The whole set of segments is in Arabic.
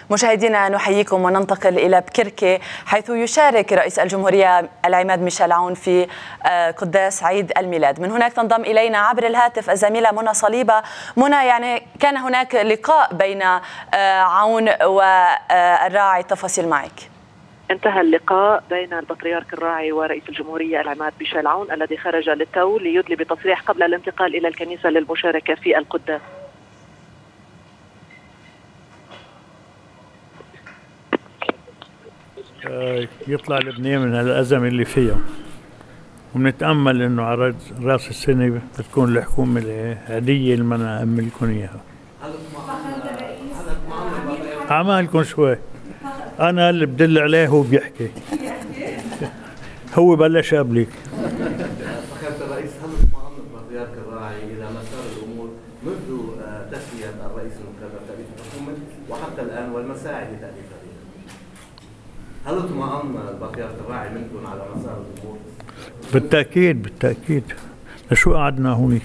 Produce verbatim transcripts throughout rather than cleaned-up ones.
مشاهدينا نحييكم وننتقل إلى بكركي حيث يشارك رئيس الجمهورية العماد ميشيل عون في قداس عيد الميلاد. من هناك تنضم إلينا عبر الهاتف الزميلة منى صليبة. منى، يعني كان هناك لقاء بين عون والراعي، التفاصيل معك. انتهى اللقاء بين البطريرك الراعي ورئيس الجمهورية العماد ميشيل عون الذي خرج للتو ليدلي بتصريح قبل الانتقال إلى الكنيسة للمشاركة في القداس. يطلع لبنان من الأزمة اللي فيها، وبنتأمل إنه على رأس السنة بتكون الحكومة الهدية اللي بدنا نأملكم إياها. أعمالكم شوي، أنا اللي بدل عليه هو بيحكي. هو بلش قبلك. فخامة الرئيس، هل اطمأن البطريرك الراعي إلى مسار الأمور منذ تسوية الرئيس المكرر تأليف الحكومة وحتى الآن والمساعي لتأليفها؟ هل اطمأن البطريرك الراعي منكم على مسار الأمور؟ بالتأكيد بالتأكيد. لشو قعدنا هونيك؟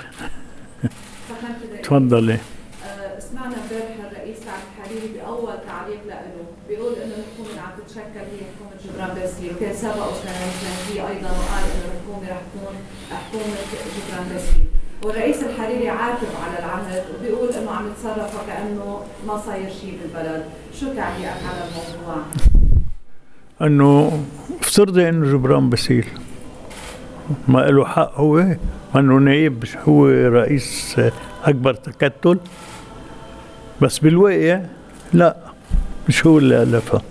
تفضلي. سمعنا امبارح الرئيس سعد الحريري بأول تعليق له بيقول إنه الحكومة اللي عم تتشكل هي حكومة جبران باسيل، وكان سبق سنوات أيضا وقال إنه الحكومة رح تكون حكومة جبران باسيل، والرئيس الحريري عاتب على العهد وبيقول إنه عم يتصرف وكأنه ما صاير شيء بالبلد. شو تعليقك على الموضوع؟ انه افترضي انه جبران باسيل ما له حق، هو انه نائب، مش هو رئيس اكبر تكتل، بس بالواقع لا، مش هو اللي الفها.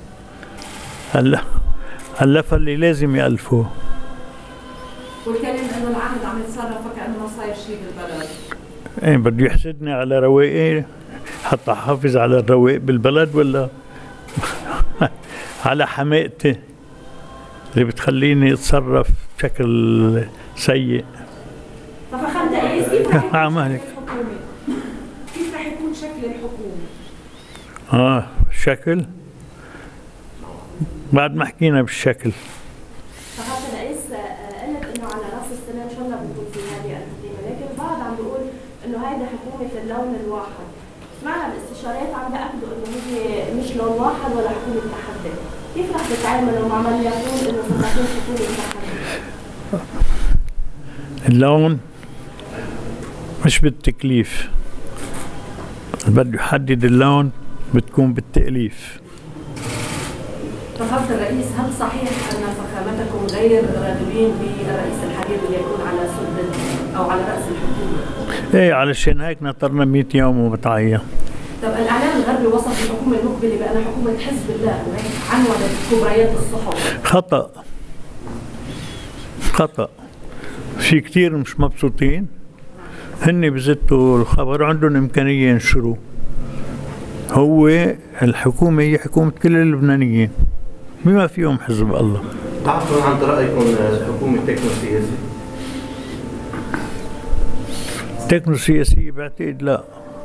الفها اللي لازم يالفوه. والكلام انه العهد عم يتصرف وكأنه ما صاير شيء بالبلد. ايه بده يحسدني على رواقي حتى احافظ على الرواق بالبلد، ولا على حماقتي اللي بتخليني اتصرف بشكل سيء. ففخامة الرئيس، كيف رح يكون أعمالك. شكل الحكومة؟ كيف رح يكون شكل الحكومة؟ اه الشكل بعد ما حكينا بالشكل. فخامة الرئيس قالت انه على راس السنة ان شاء الله بتكون في هذه الحكومة، لكن البعض عم بيقول انه هيدي حكومة اللون الواحد. سمعنا الاستشارات عم بيأكدوا انه هي مش لون واحد ولا حكومة تحدي. كيف رح تتعاملوا مع من يقول انه ستكون حكومة تحدي؟ اللون مش بالتكليف، بده يحدد اللون بتكون بالتأليف. فخامة الرئيس، هل صحيح ان فخامتكم غير راغبين بالرئيس الحريري ليكون على سلطة او على رأس الحكومة؟ ايه، علشان هيك نطرنا مئة يوم وبتعين. طب الاعلام الغربي وصف الحكومة المقبلة بأنها حكومة حزب الله وهيك عنونت كبريات الصحف. خطأ خطأ. في كتير مش مبسوطين، هن بزتوا الخبر عندهم إمكانية ينشروه. هو الحكومة هي حكومة كل اللبنانيين بما فيهم حزب الله. تعرفون عن رأيكم حكومة تكنو سياسي؟ تكنو سياسية بعتقد لا،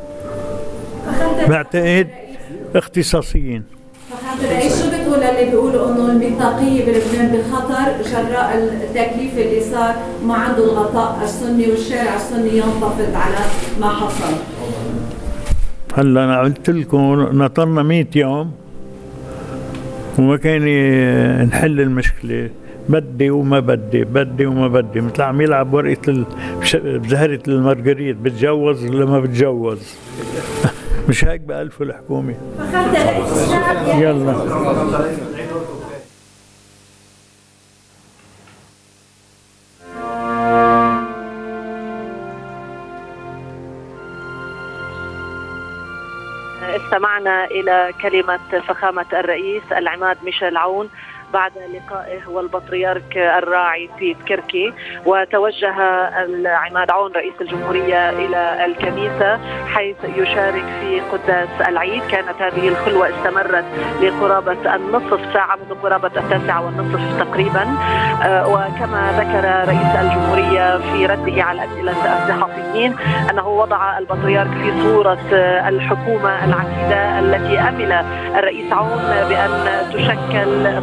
بعتقد اختصاصيين. فخامة الرئيس، شو بتقول للي بيقولوا انه الميثاقية بلبنان بالخطر جراء التكليف اللي صار ما عنده الغطاء السني والشارع السني ينتفض على ما حصل؟ هلا انا قلت لكم نطرنا مئة يوم وما كان نحل المشكلة. بدي وما بدي، بدي وما بدي، مثل عم يلعب ورقة بزهرة المارجريت، بتجوز ولا ما بتجوز. مش هيك بألفوا الحكومة. يلا. استمعنا إلى كلمة فخامة الرئيس العماد ميشيل عون بعد لقائه والبطريرك الراعي في بكركي، وتوجه العماد عون رئيس الجمهورية إلى الكنيسة حيث يشارك في قداس العيد. كانت هذه الخلوة استمرت لقرابة النصف ساعة، منذ قرابة التاسعة والنصف تقريبا. وكما ذكر رئيس الجمهورية في رده على أسئلة الصحفيين أنه وضع البطريرك في صورة الحكومة العتيدة التي أمل الرئيس عون بأن تشكل قبيل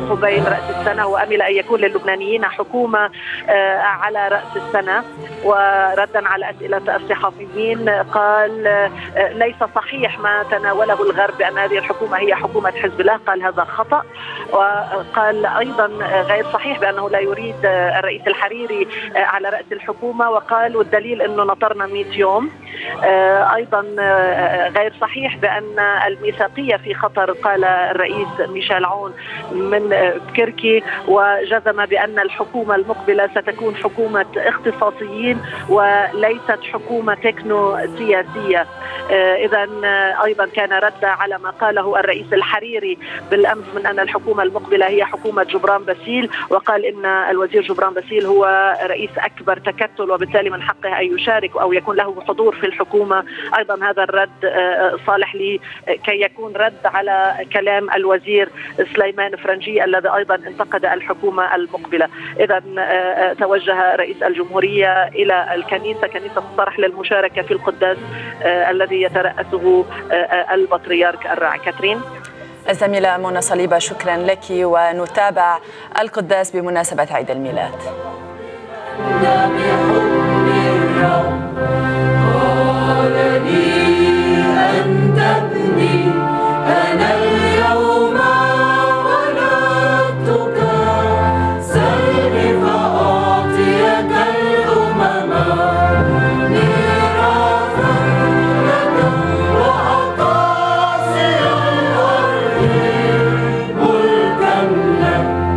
تقديم رأس السنة، وأمل أن يكون للبنانيين حكومة على رأس السنة. وردا على أسئلة الصحفيين قال ليس صحيح ما تناوله الغرب بأن هذه الحكومة هي حكومة حزب الله، قال هذا خطأ. وقال أيضا غير صحيح بأنه لا يريد الرئيس الحريري على رأس الحكومة، وقال والدليل أنه نطرنا مئة يوم. أيضا غير صحيح بأن الميثاقية في خطر، قال الرئيس ميشيل عون من بكركي، وجزم بأن الحكومة المقبلة ستكون حكومة اختصاصيين وليست حكومة تكنو سياسية. إذا أيضا كان رد على ما قاله الرئيس الحريري بالأمس من أن الحكومة المقبلة هي حكومة جبران باسيل، وقال إن الوزير جبران باسيل هو رئيس أكبر تكتل وبالتالي من حقه أن يشارك أو يكون له حضور في الحكومة. أيضا هذا الرد صالح لي كي يكون رد على كلام الوزير سليمان فرنجي الذي أيضا انتقد الحكومة المقبلة. إذا توجه رئيس الجمهورية إلى الكنيسة، كنيسة الصرح للمشاركة في القداس الذي يترأسه البطريرك الراعي. كاترين. الزميلة منى صليبة، شكرا لك، ونتابع القداس بمناسبة عيد الميلاد.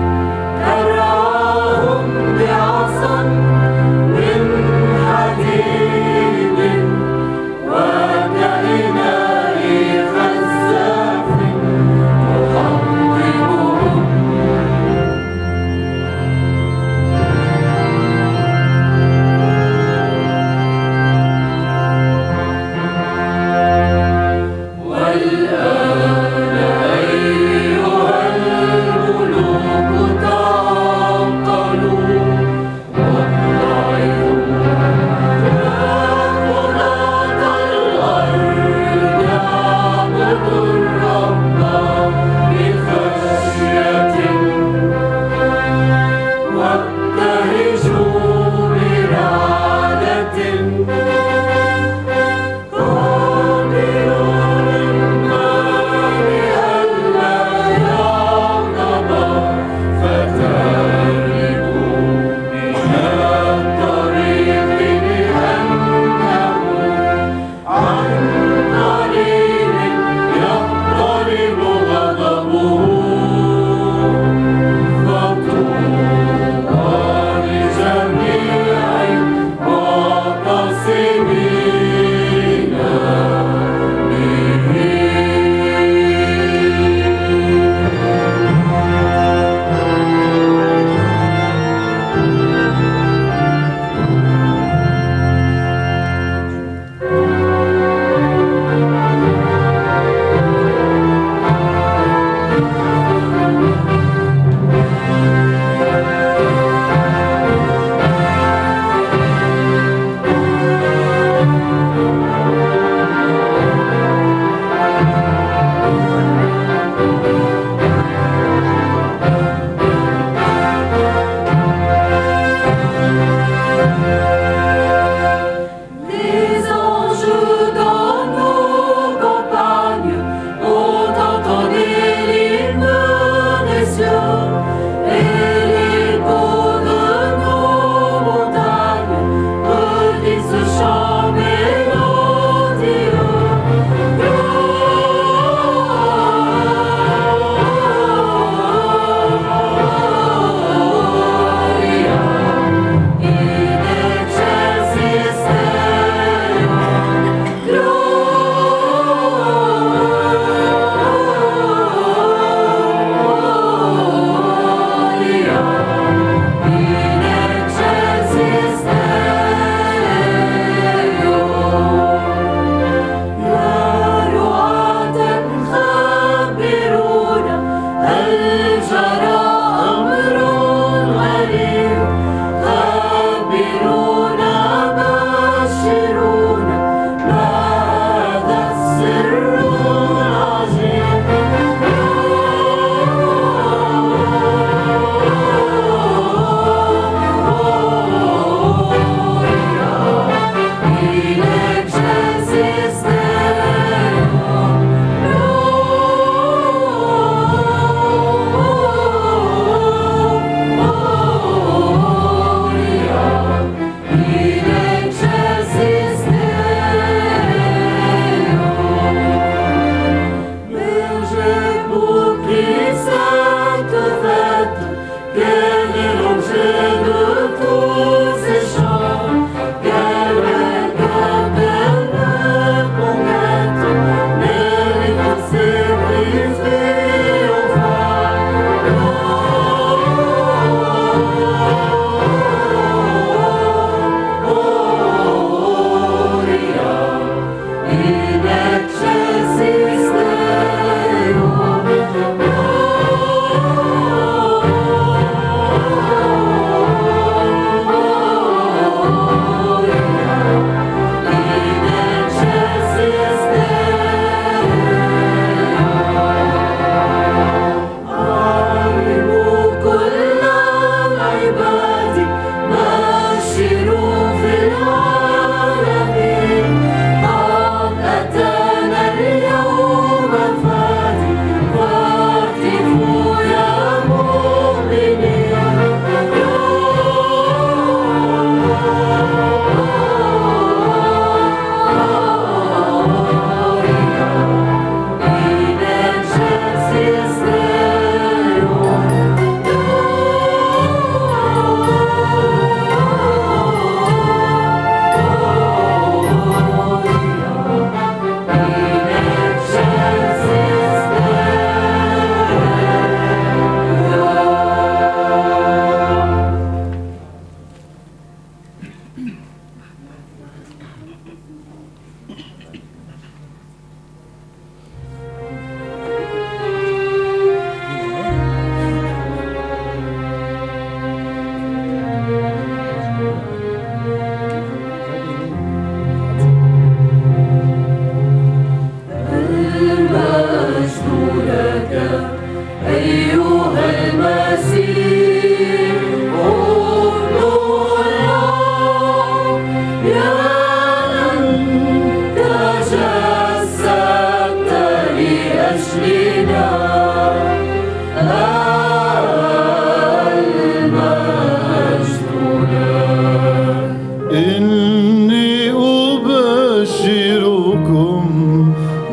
من حديد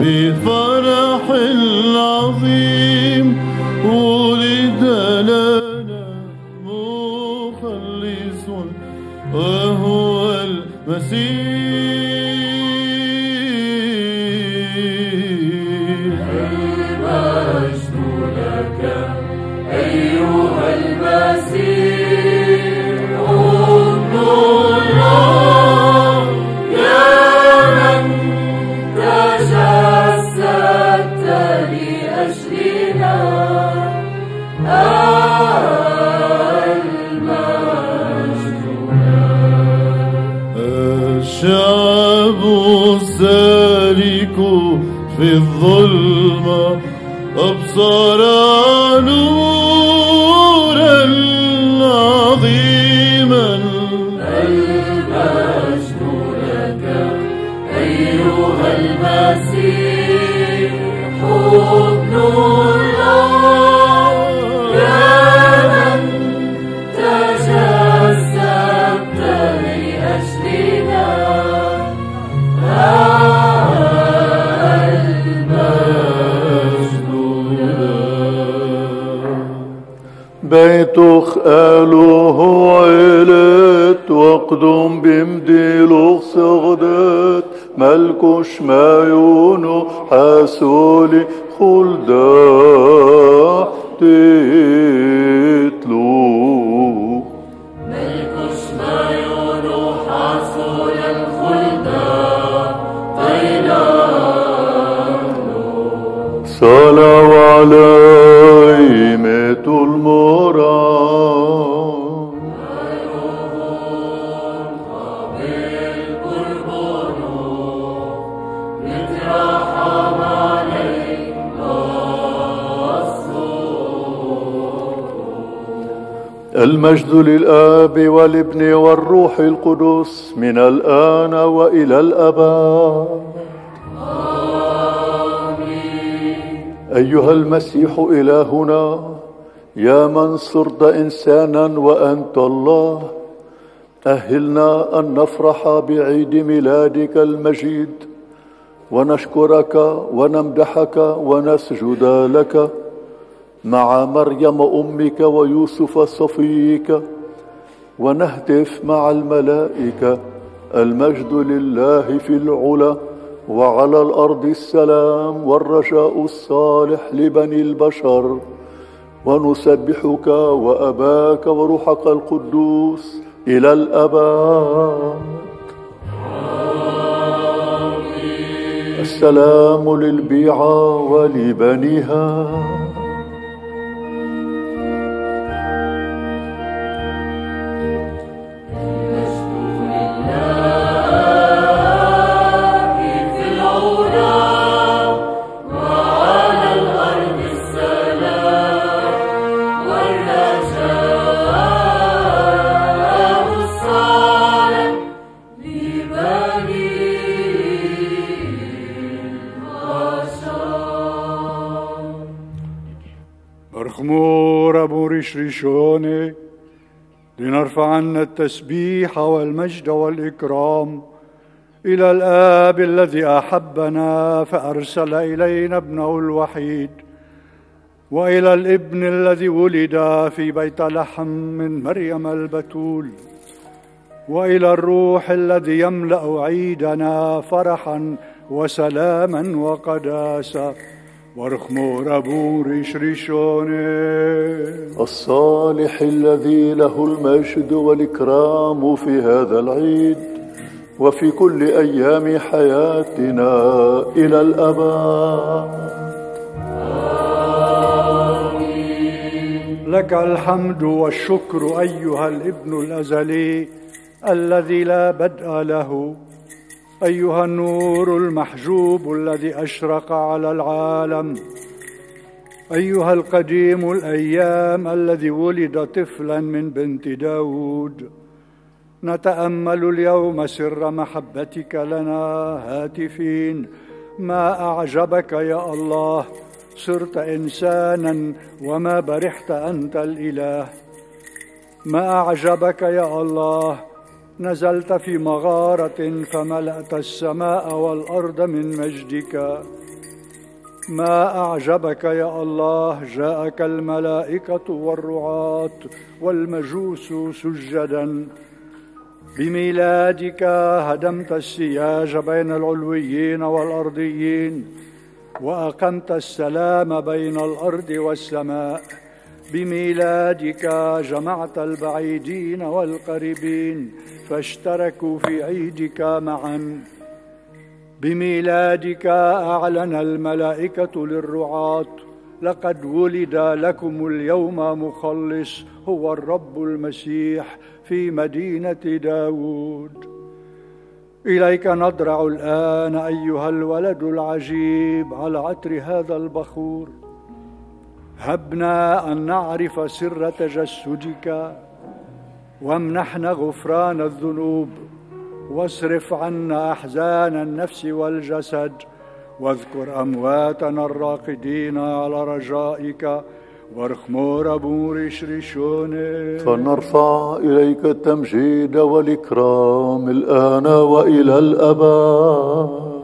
بفرح عظيم ولد لنا مخلص وهو المسيح. المجد لك أيها المسيح ابن الله يا من تجسدت لأجلنا. المجد لك. الشعب السالك في الظلمة أبصر نورا عظيما. المجد لك أيها المسيح ابن الله يا من تجسدت لأجلنا. بيتخ آلوه عيلت وقدم بمديلوخ سغدت ملكوش مايونو حاسولي خلدا تتلو. ملكوش مايونو حاسولي خلدا تيلالو. صلوا علي ميت المرام المجد للآب والابن والروح القدس من الآن وإلى الأبد. آمين. أيها المسيح إلهنا يا من صرت إنسانا وأنت الله، أهلنا أن نفرح بعيد ميلادك المجيد ونشكرك ونمدحك ونسجد لك مع مريم أمك ويوسف صفيك، ونهتف مع الملائكة المجد لله في العلا وعلى الأرض السلام والرجاء الصالح لبني البشر، ونسبحك وأباك وروحك القدوس إلى الأبد. السلام للبيعة ولبنيها. برخمور أبو ريش ريشوني لنرفع عنا التسبيح والمجد والإكرام إلى الآب الذي أحبنا فأرسل إلينا ابنه الوحيد، وإلى الابن الذي ولد في بيت لحم من مريم البتول، وإلى الروح الذي يملأ عيدنا فرحا وسلاما وقداسة. ورخمور أبو ريش ريشوني الصالح الذي له المجد والإكرام في هذا العيد وفي كل أيام حياتنا إلى الأبد. لك الحمد والشكر أيها الابن الأزلي الذي لا بدء له، أيها النور المحجوب الذي أشرق على العالم، أيها القديم الأيام الذي ولد طفلا من بنت داود. نتأمل اليوم سر محبتك لنا هاتفين: ما أعجبك يا الله، صرت إنسانا وما برحت أنت الإله. ما أعجبك يا الله، نزلت في مغارة فملأت السماء والأرض من مجدك. ما أعجبك يا الله، جاءك الملائكة والرعاة والمجوس سجدا. بميلادك هدمت السياج بين العلويين والأرضيين، وأقمت السلام بين الأرض والسماء. بميلادك جمعت البعيدين والقريبين فاشتركوا في عيدك معا. بميلادك أعلن الملائكة للرعاة: لقد ولد لكم اليوم مخلص، هو الرب المسيح في مدينة داود. إليك نضرع الآن أيها الولد العجيب على عطر هذا البخور. هبنا أن نعرف سر تجسدك، وامنحنا غفران الذنوب، واصرف عنا أحزان النفس والجسد، واذكر أمواتنا الراقدين على رجائك، وارخمور بورش ريشوني. فنرفع إليك التمجيد والإكرام الآن وإلى الأبد.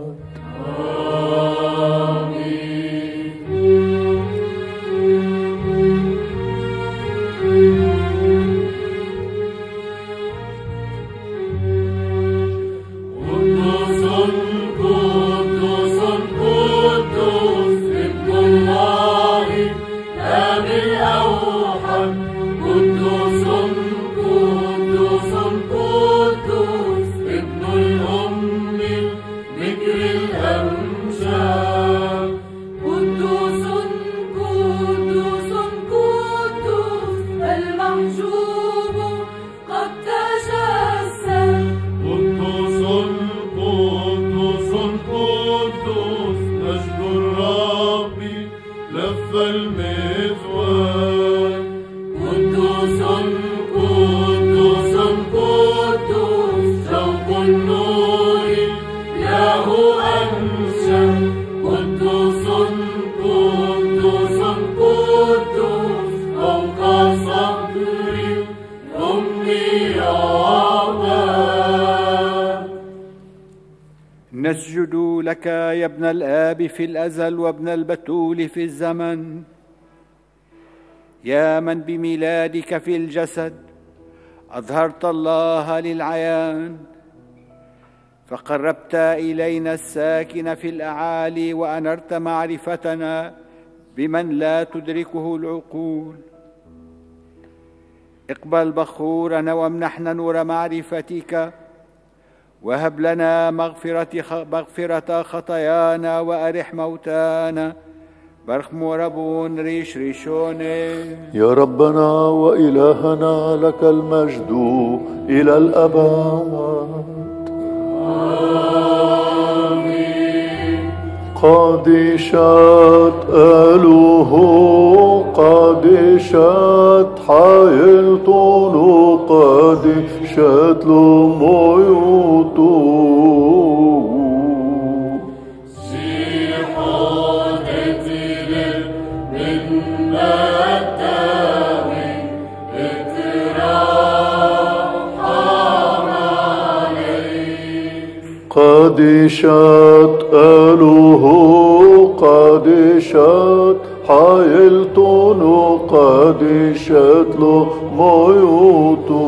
نسجد لك يا ابن الآب في الأزل وابن البتول في الزمن، يا من بميلادك في الجسد أظهرت الله للعيان، فقربت إلينا الساكن في الأعالي وأنرت معرفتنا بمن لا تدركه العقول. اقبل بخورنا وامنحنا نور معرفتك، وهب لنا مغفرة, مغفرة خطايانا وأرح موتانا. برخمو ربون ريش ريشوني. يا ربنا وإلهنا لك المجد إلى الأبد. آمين. قادشات ألوه قادشات حيلتون قادشات لميوتو قادشات ألوه قادشات حيلتون قادشات له ميوتو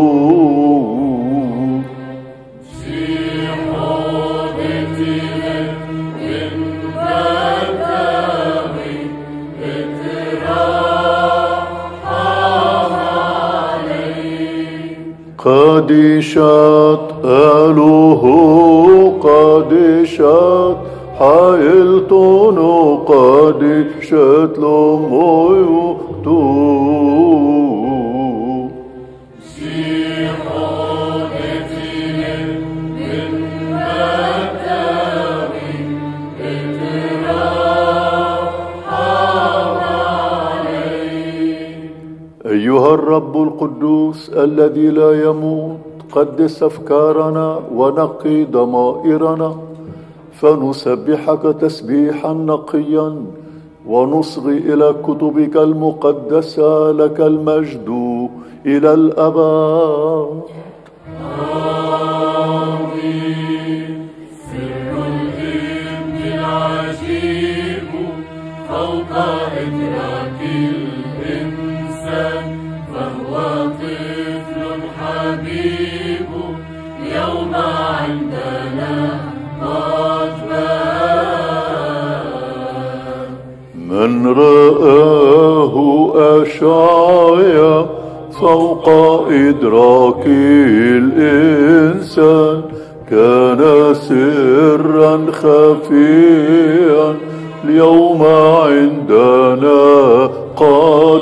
قادشات ألوه قادشات حيلتون قادشات لميوتو أيها الرب القدوس الذي لا يموت، قدس أفكارنا ونقي ضمائرنا، فنسبحك تسبيحا نقيا ونصغي إلى كتبك المقدسة. لك المجد إلى الأبد. آمين. سر الابن العجيب فوق إدراك الإنسان، فهو طفل حبيب اليوم عندنا قد بان. من رآه أشعيا فوق إدراك الإنسان، كان سرا خفيا اليوم عندنا قد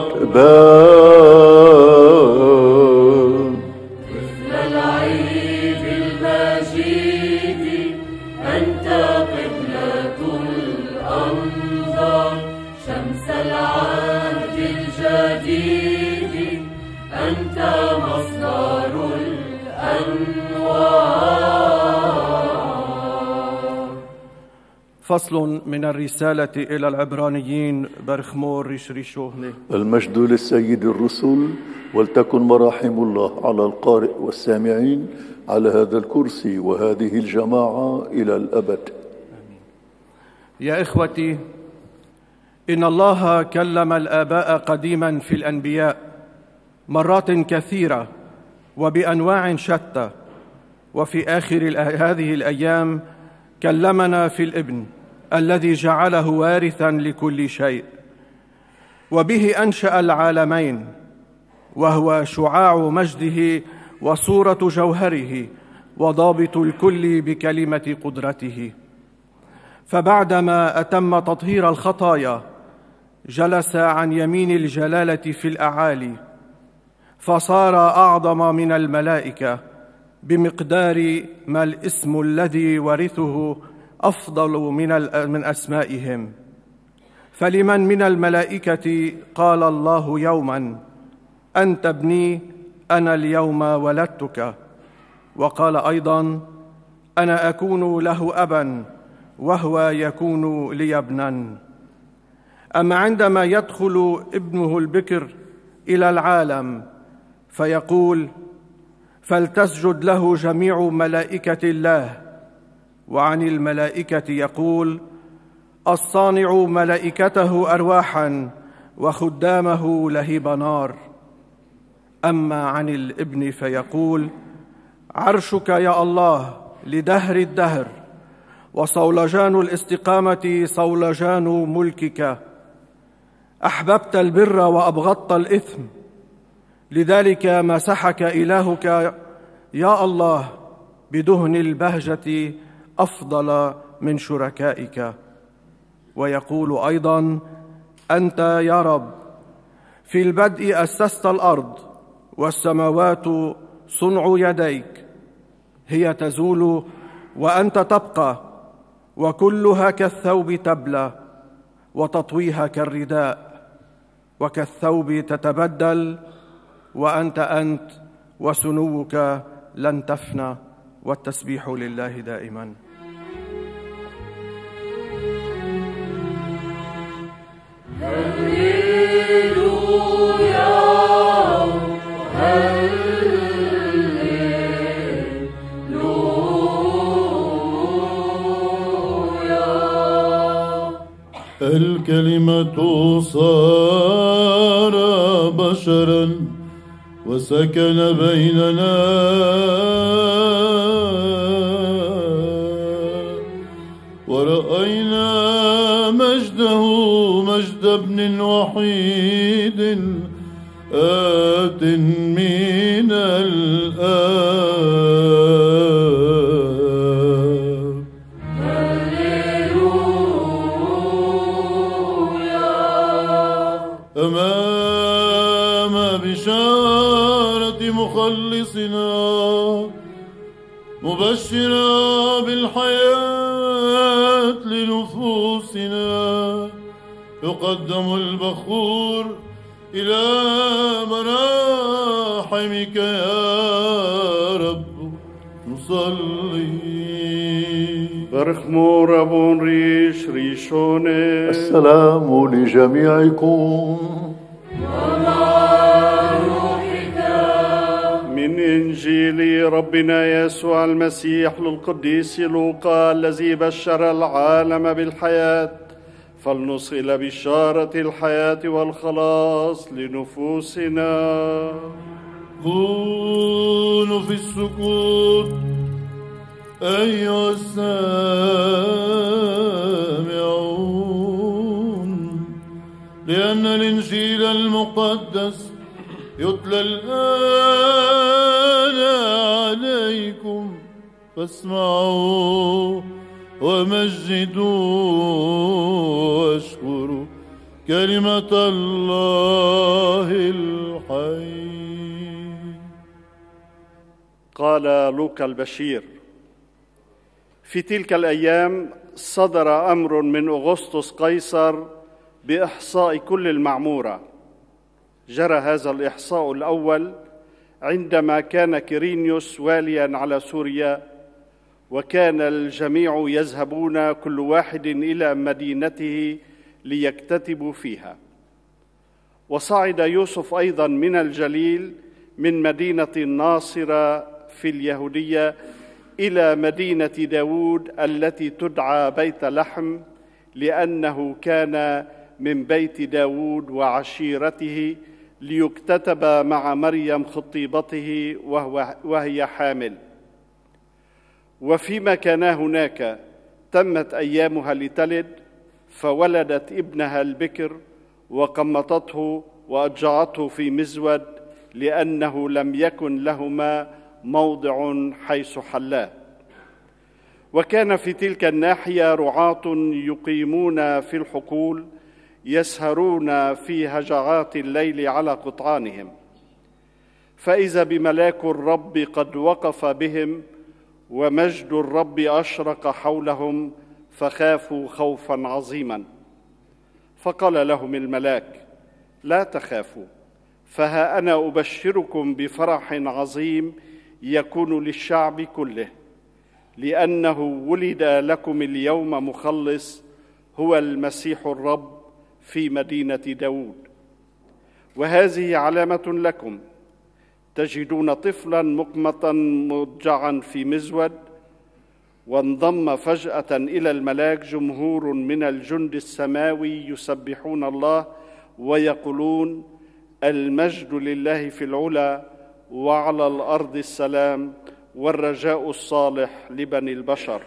بان. طفل العيد المجيد أنت قبلة الأنظار، شمس العهد الجديد أنت مصدر الأنوار. فصل من الرسالة إلى العبرانيين برخمور ريشريشوهني. المجد للسيد الرسل، ولتكن مراحم الله على القارئ والسامعين على هذا الكرسي وهذه الجماعة إلى الأبد. يا إخوتي، إن الله كلم الآباء قديما في الأنبياء مرات كثيرة وبأنواع شتى، وفي آخر هذه الأيام كلمنا في الابن الذي جعله وارثا لكل شيء، وبه أنشأ العالمين، وهو شعاع مجده وصورة جوهره وضابط الكل بكلمة قدرته. فبعدما أتم تطهير الخطايا جلس عن يمين الجلالة في الأعالي، فصار أعظم من الملائكة بمقدار ما الاسم الذي ورثه أفضل من من أسمائهم. فلمن من الملائكة قال الله يوما: أنت ابني أنا اليوم ولدتك، وقال أيضا: أنا أكون له أبا وهو يكون لي ابنا. أما عندما يدخل ابنه البكر إلى العالم فيقول: فلتسجد له جميع ملائكة الله، وعن الملائكة يقول: الصانع ملائكته أرواحا وخدامه لهيب نار. أما عن الابن فيقول: عرشك يا الله لدهر الدهر، وصولجان الاستقامة صولجان ملكك. أحببت البر وأبغضت الإثم، لذلك مسحك إلهك يا الله بدهن البهجة أفضل من شركائك. ويقول أيضا: أنت يا رب في البدء أسست الأرض، والسماوات صنع يديك، هي تزول وأنت تبقى، وكلها كالثوب تبلى، وتطويها كالرداء، وكالثوب تتبدل، وأنت أنت وسنوك لن تفنى. والتسبيح لله دائما. هللويا هللويا. الكلمة صار بشرا وسكن بيننا، ورأينا مجده مجد ابن وحيد آت من الآب. هللويا. أمام بشارة مخلصنا مبشرا بالحياة لنفوسنا، يقدم البخور إلى مراحمك يا رب نصلي. برخمور أبون ريش ريشوني. السلام لجميعكم. من إنجيل ربنا يسوع المسيح للقديس لوقا الذي بشر العالم بالحياة. فلنص إلى بشارة الحياة والخلاص لنفوسنا. كونوا في السكوت أيها السامعون، لأن الإنجيل المقدس يتلى الآن عليكم، فاسمعوا ومجدوا واشكروا كلمة الله الحي. قال لوقا البشير: في تلك الأيام صدر أمر من أغسطس قيصر بإحصاء كل المعمورة. جرى هذا الإحصاء الأول عندما كان كيرينيوس واليا على سوريا، وكان الجميع يذهبون كل واحد إلى مدينته ليكتتبوا فيها. وصعد يوسف أيضا من الجليل من مدينة الناصرة في اليهودية إلى مدينة داود التي تدعى بيت لحم، لأنه كان من بيت داود وعشيرته، ليكتتب مع مريم خطيبته وهو وهي حامل. وفيما كانا هناك تمت أيامها لتلد، فولدت ابنها البكر وقمطته وأضجعته في مزود، لأنه لم يكن لهما موضع حيث حلا. وكان في تلك الناحية رعاة يقيمون في الحقول، يسهرون في هجعات الليل على قطعانهم. فإذا بملاك الرب قد وقف بهم، ومجد الرب أشرق حولهم، فخافوا خوفا عظيما. فقال لهم الملاك: لا تخافوا، فها أنا أبشركم بفرح عظيم يكون للشعب كله، لأنه ولد لكم اليوم مخلص، هو المسيح الرب في مدينة داود. وهذه علامة لكم: تجدون طفلا مقمطا مضجعا في مزود. وانضم فجأة إلى الملاك جمهور من الجند السماوي يسبحون الله ويقولون: المجد لله في العلا، وعلى الأرض السلام، والرجاء الصالح لبني البشر.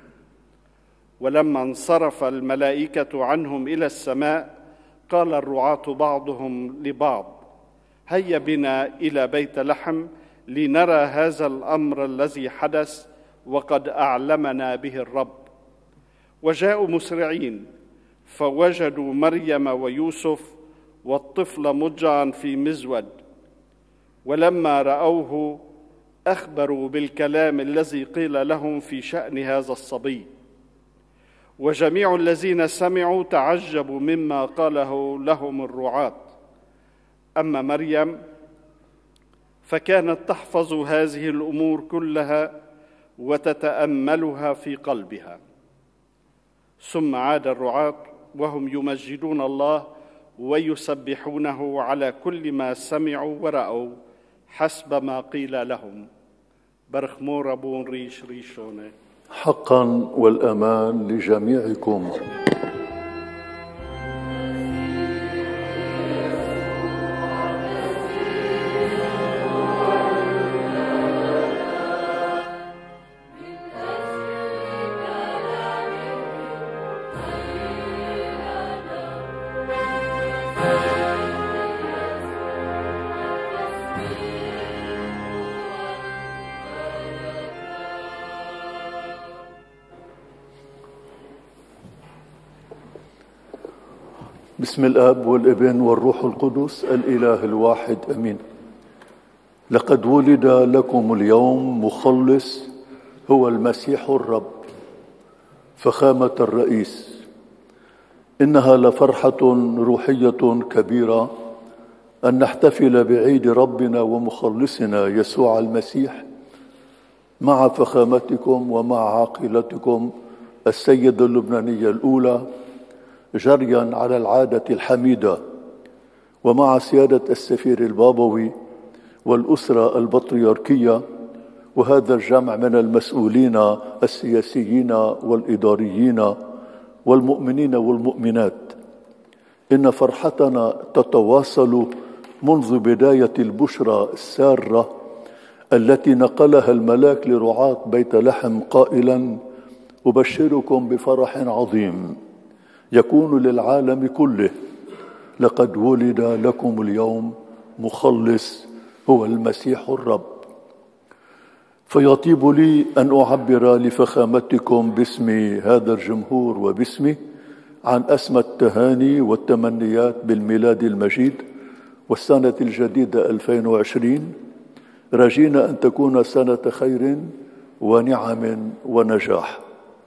ولما انصرف الملائكة عنهم إلى السماء، قال الرعاة بعضهم لبعض: هيا بنا إلى بيت لحم لنرى هذا الأمر الذي حدث وقد أعلمنا به الرب. وجاءوا مسرعين، فوجدوا مريم ويوسف والطفل مضجعا في مزود. ولما رأوه أخبروا بالكلام الذي قيل لهم في شأن هذا الصبي. وجميع الذين سمعوا تعجبوا مما قاله لهم الرعاة. أما مريم فكانت تحفظ هذه الأمور كلها وتتأملها في قلبها. ثم عاد الرعاة وهم يمجدون الله ويسبحونه على كل ما سمعوا ورأوا حسب ما قيل لهم. برخمور بون ريش ريشونه. حقا والأمان لجميعكم. بسم الآب والابن والروح القدس الإله الواحد أمين. لقد ولد لكم اليوم مخلص، هو المسيح الرب. فخامة الرئيس، إنها لفرحة روحية كبيرة أن نحتفل بعيد ربنا ومخلصنا يسوع المسيح مع فخامتكم ومع عاقلتكم السيدة اللبنانية الأولى، جريا على العادة الحميدة، ومع سيادة السفير البابوي والأسرة البطريركية وهذا الجمع من المسؤولين السياسيين والإداريين والمؤمنين والمؤمنات، إن فرحتنا تتواصل منذ بداية البشرى السارة التي نقلها الملاك لرعاة بيت لحم قائلا: أبشركم بفرح عظيم يكون للعالم كله، لقد ولد لكم اليوم مخلص هو المسيح الرب. فيطيب لي أن أعبر لفخامتكم باسم هذا الجمهور وباسمي عن أسمى التهاني والتمنيات بالميلاد المجيد والسنة الجديدة ألفين وعشرين، راجين أن تكون سنة خير ونعم ونجاح.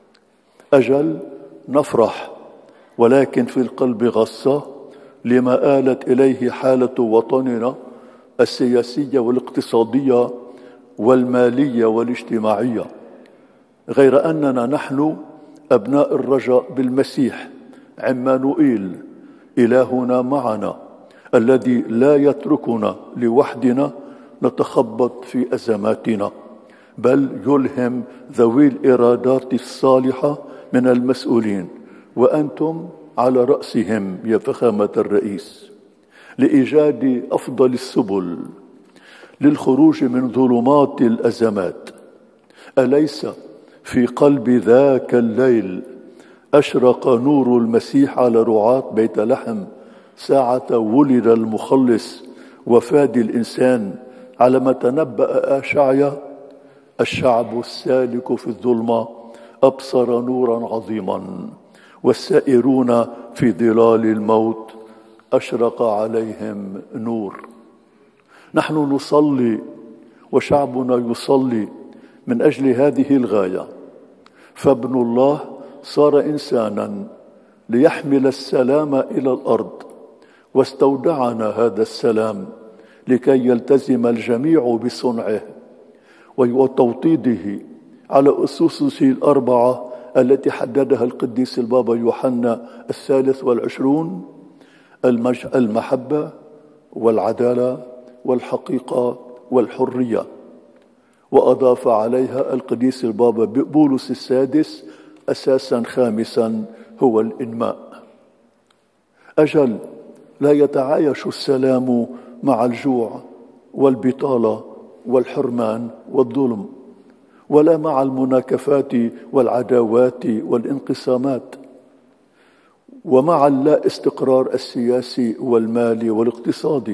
أجل نفرح، ولكن في القلب غصة لما آلت إليه حالة وطننا السياسية والاقتصادية والمالية والاجتماعية، غير أننا نحن أبناء الرجاء بالمسيح عمانوئيل إلهنا معنا، الذي لا يتركنا لوحدنا نتخبط في أزماتنا، بل يلهم ذوي الإرادات الصالحة من المسؤولين، وأنتم على رأسهم يا فخامة الرئيس، لإيجاد أفضل السبل للخروج من ظلمات الأزمات. أليس في قلب ذاك الليل أشرق نور المسيح على رعاة بيت لحم ساعة ولد المخلص وفادي الإنسان، على ما تنبأ أشعيا: الشعب السالك في الظلمة أبصر نورا عظيما، والسائرون في ظلال الموت أشرق عليهم نور. نحن نصلي وشعبنا يصلي من أجل هذه الغاية، فابن الله صار إنسانا ليحمل السلام إلى الأرض، واستودعنا هذا السلام لكي يلتزم الجميع بصنعه وتوطيده على أسسه الأربعة التي حددها القديس البابا يوحنا الثالث والعشرون: المحبة والعدالة والحقيقة والحرية. وأضاف عليها القديس البابا بولس السادس أساسا خامسا هو الإنماء. أجل لا يتعايش السلام مع الجوع والبطالة والحرمان والظلم، ولا مع المناكفات والعداوات والانقسامات، ومع اللا استقرار السياسي والمالي والاقتصادي.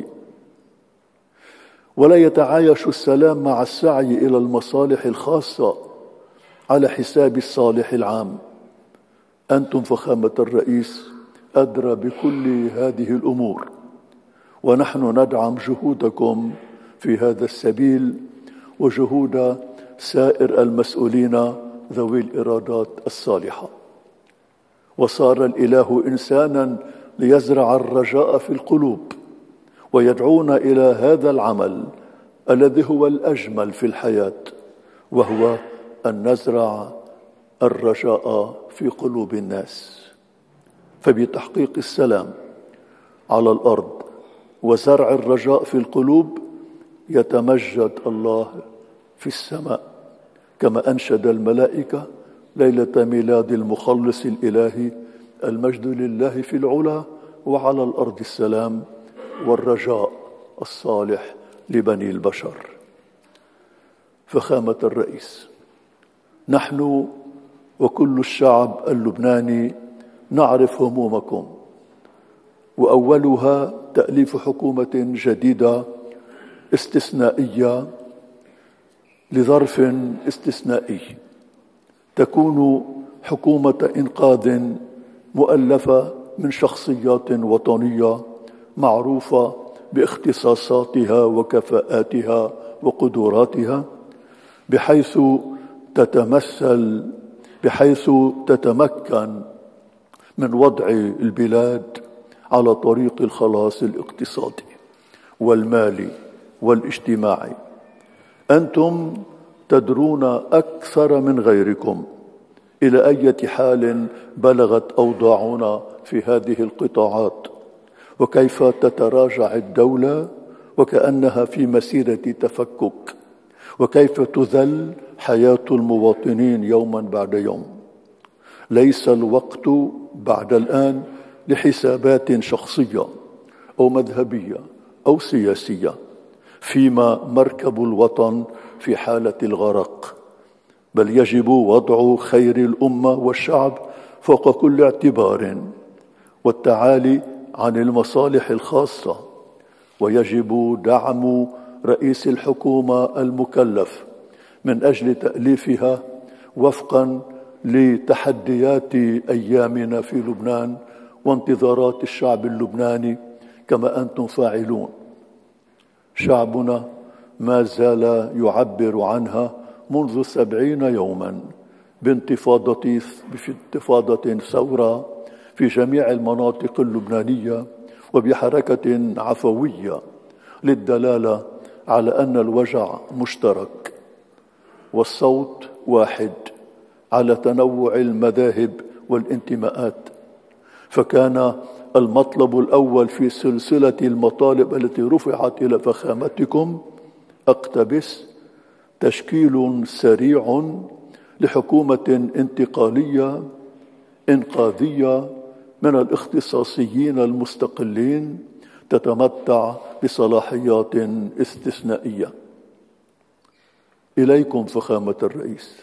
ولا يتعايش السلام مع السعي إلى المصالح الخاصة على حساب الصالح العام. أنتم فخامة الرئيس أدرى بكل هذه الأمور، ونحن ندعم جهودكم في هذا السبيل وجهود سائر المسؤولين ذوي الإرادات الصالحة. وصار الإله إنسانا ليزرع الرجاء في القلوب ويدعونا إلى هذا العمل الذي هو الأجمل في الحياة، وهو أن نزرع الرجاء في قلوب الناس. فبتحقيق السلام على الأرض وزرع الرجاء في القلوب يتمجد الله في السماء، كما أنشد الملائكة ليلة ميلاد المخلص الإلهي: المجد لله في العلا وعلى الأرض السلام والرجاء الصالح لبني البشر. فخامة الرئيس، نحن وكل الشعب اللبناني نعرف همومكم، وأولها تأليف حكومة جديدة استثنائية لظرف استثنائي، تكون حكومة إنقاذ مؤلفة من شخصيات وطنية معروفة باختصاصاتها وكفاءاتها وقدراتها، بحيث تتمثل بحيث تتمكن من وضع البلاد على طريق الخلاص الاقتصادي والمالي والاجتماعي. أنتم تدرون أكثر من غيركم إلى أي حال بلغت أوضاعنا في هذه القطاعات، وكيف تتراجع الدولة وكأنها في مسيرة تفكك، وكيف تذل حياة المواطنين يوما بعد يوم. ليس الوقت بعد الآن لحسابات شخصية أو مذهبية أو سياسية، فيما مركب الوطن في حالة الغرق، بل يجب وضع خير الأمة والشعب فوق كل اعتبار والتعالي عن المصالح الخاصة، ويجب دعم رئيس الحكومة المكلف من أجل تأليفها وفقا لتحديات أيامنا في لبنان وانتظارات الشعب اللبناني كما أنتم فاعلون. شعبنا ما زال يعبر عنها منذ سبعين يوما بانتفاضة بانتفاضة ثورة في جميع المناطق اللبنانية وبحركة عفوية للدلالة على أن الوجع مشترك والصوت واحد على تنوع المذاهب والانتماءات. فكان المطلب الأول في سلسلة المطالب التي رفعت إلى فخامتكم أقتبس: تشكيل سريع لحكومة انتقالية إنقاذية من الاختصاصيين المستقلين تتمتع بصلاحيات استثنائية. إليكم فخامة الرئيس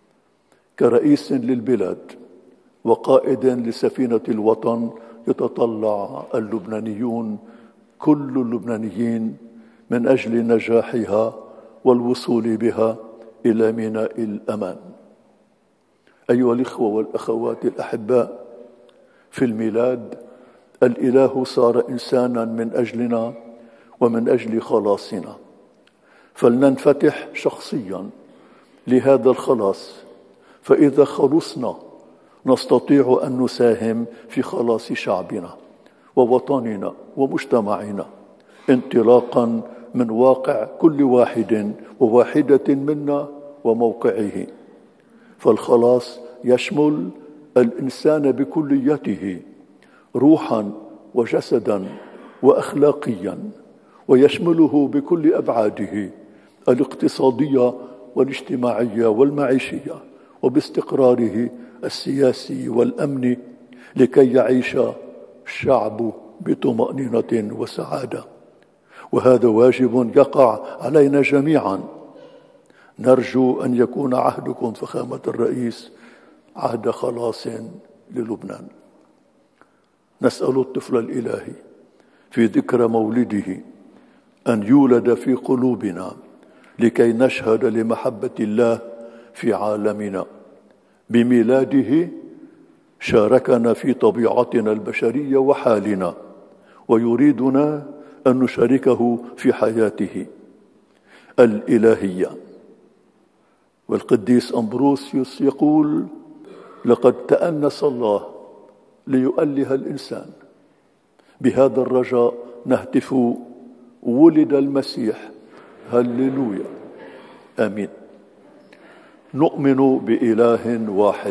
كرئيس للبلاد وقائد لسفينة الوطن يتطلع اللبنانيون كل اللبنانيين من أجل نجاحها والوصول بها إلى ميناء الأمان. أيها الإخوة والأخوات الأحباء، في الميلاد الإله صار إنسانا من أجلنا ومن أجل خلاصنا، فلننفتح شخصيا لهذا الخلاص، فإذا خلصنا نستطيع أن نساهم في خلاص شعبنا ووطننا ومجتمعنا انطلاقا من واقع كل واحد وواحدة منا وموقعه. فالخلاص يشمل الإنسان بكليته روحا وجسدا وأخلاقيا، ويشمله بكل أبعاده الاقتصادية والاجتماعية والمعيشية، وباستقراره السياسي والأمني لكي يعيش الشعب بطمأنينة وسعادة. وهذا واجب يقع علينا جميعا. نرجو أن يكون عهدكم فخامة الرئيس عهد خلاص للبنان. نسأل الطفل الإلهي في ذكرى مولده أن يولد في قلوبنا لكي نشهد لمحبة الله في عالمنا. بميلاده شاركنا في طبيعتنا البشرية وحالنا، ويريدنا أن نشاركه في حياته الإلهية. والقديس أمبروسيوس يقول: لقد تأنس الله ليؤله الإنسان. بهذا الرجاء نهتف: ولد المسيح، هللويا، آمين. نؤمن بإله واحد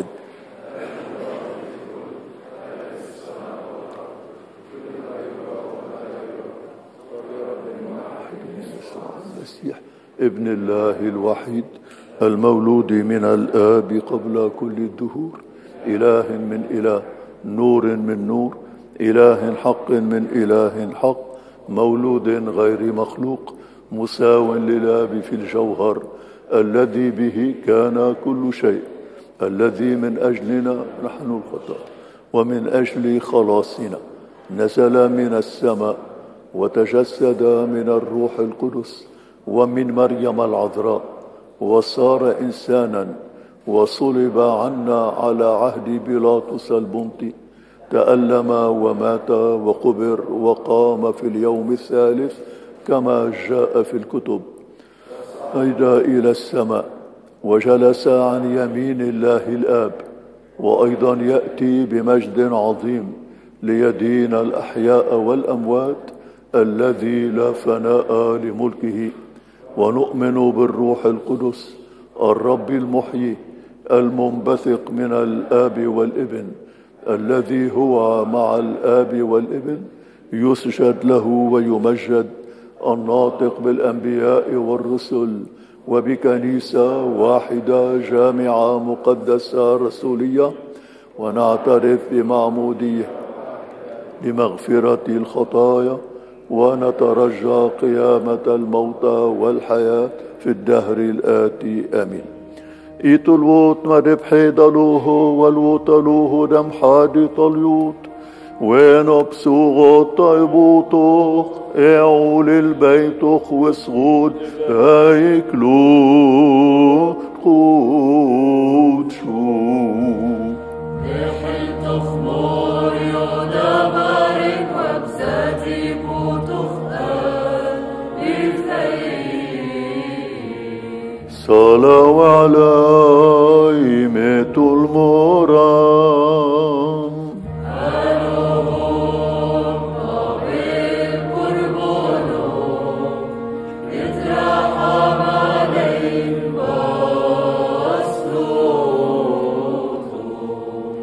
المسيح ابن الله الوحيد المولود من الآب قبل كل الدهور، إله من إله، نور من نور، إله حق من إله حق، مولود غير مخلوق، مساو للآب في الجوهر، الذي به كان كل شيء، الذي من أجلنا نحن الخطاة ومن أجل خلاصنا نزل من السماء وتجسد من الروح القدس ومن مريم العذراء، وصار إنسانا وصلب عنا على عهد بيلاطس البنطي، تألم ومات وقبر وقام في اليوم الثالث كما جاء في الكتب، صعد إلى السماء وجلس عن يمين الله الآب، وأيضا يأتي بمجد عظيم ليدين الأحياء والأموات، الذي لا فناء لملكه. ونؤمن بالروح القدس الرب المحيي المنبثق من الآب والابن، الذي هو مع الآب والابن يسجد له ويمجد، الناطق بالأنبياء والرسل، وبكنيسة واحدة جامعة مقدسة رسولية، ونعترف بمعموديه لمغفرة الخطايا، ونترجى قيامة الموتى والحياة في الدهر الآتي. آمين. إيتو الووت مرب حيدلوه والوطلوه دم حادي طليوت وين بسوغوت طيبوتوخ اعول البيتوخ وسغود هيكلو قود شو بحلتوخ مور يودا بارك وبساتي بوتوخ آل صلوا على إيمة المرام أنهم قبل قربانهم اترحم عليهم واسلوبهم.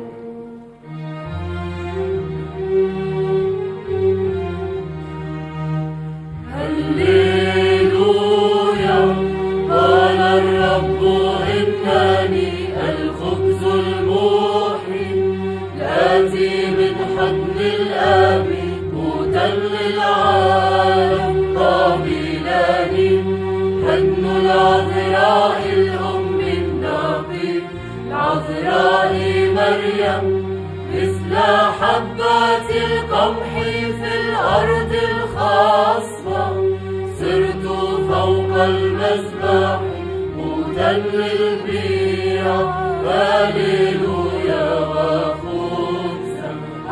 هللويا قال الرب إنني الخبز المحيي الآتي من حضن الآب قوتا للعالم قابلاني هن العذراء الأم النقي العذراء مريم مثل حبات القمح في الأرض الخصبة صرت فوق المذبح قوتا للبيع هللويا وخبزا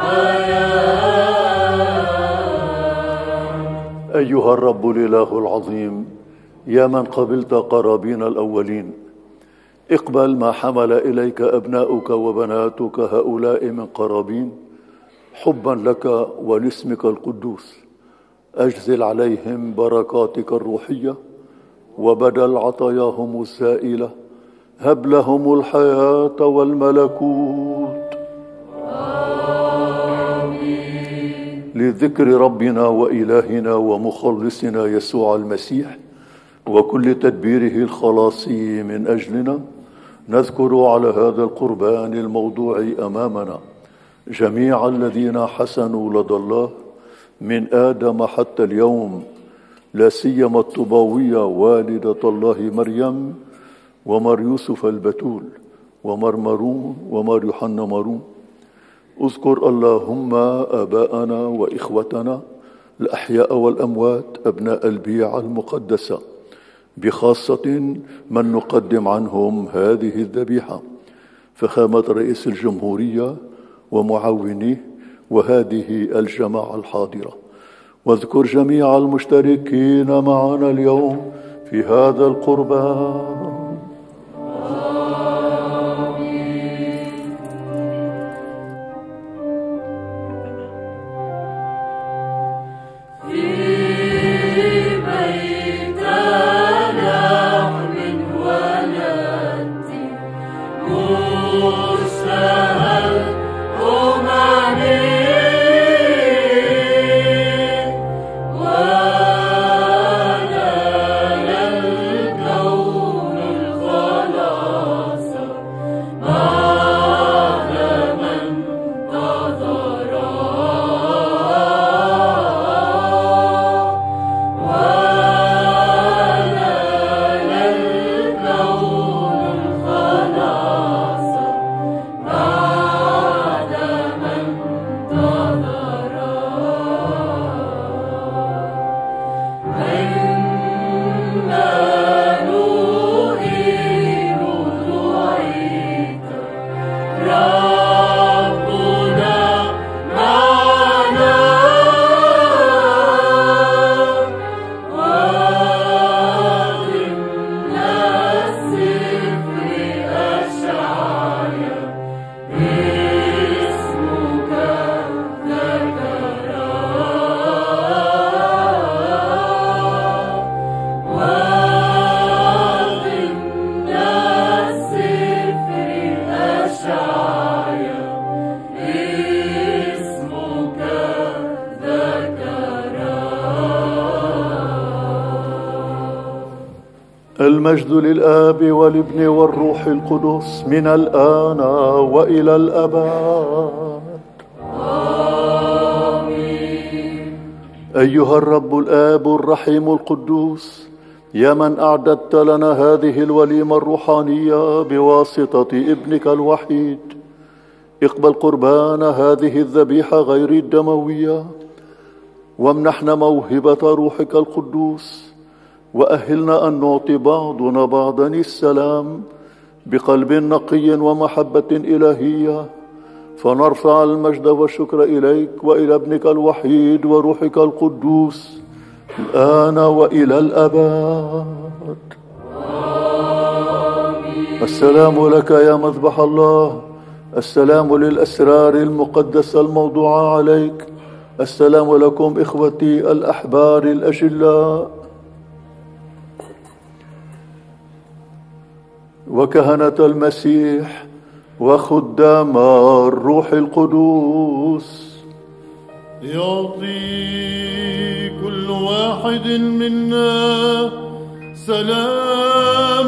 حياة. أيها الرب الإله العظيم، يا من قبلت قرابين الأولين، اقبل ما حمل إليك أبناؤك وبناتك هؤلاء من قرابين حبا لك ولاسمك القدوس. أجزل عليهم بركاتك الروحية، وبدل عطاياهم الزائلة هب لهم الحياة والملكوت. آمين. لذكر ربنا وإلهنا ومخلصنا يسوع المسيح وكل تدبيره الخلاصي من أجلنا، نذكر على هذا القربان الموضوع أمامنا جميع الذين حسنوا لدى الله من آدم حتى اليوم، لا سيما الطوباوية والدة الله مريم، ومر يوسف البتول، ومر مارون، ومر يوحنا مارون. اذكر اللهم آباءنا وإخوتنا الأحياء والأموات أبناء البيعة المقدسة، بخاصة من نقدم عنهم هذه الذبيحة، فخامة رئيس الجمهورية ومعاونيه وهذه الجماعة الحاضرة. واذكر جميع المشتركين معنا اليوم في هذا القربان. المجد للآب والابن والروح القدس من الآن وإلى الأبد. آمين. أيها الرب الآب الرحيم القدوس، يا من أعددت لنا هذه الوليمة الروحانية بواسطة ابنك الوحيد، اقبل قربان هذه الذبيحة غير الدموية، وامنحنا موهبة روحك القدوس، وأهلنا أن نعطي بعضنا بعضا السلام بقلب نقي ومحبة إلهية، فنرفع المجد والشكر إليك وإلى ابنك الوحيد وروحك القدوس الآن وإلى الأبد. السلام لك يا مذبح الله، السلام للأسرار المقدسة الموضوعة عليك، السلام لكم إخوتي الأحبار الأجلاء وكهنة المسيح وخدام الروح القدوس. يعطي كل واحد منا سلام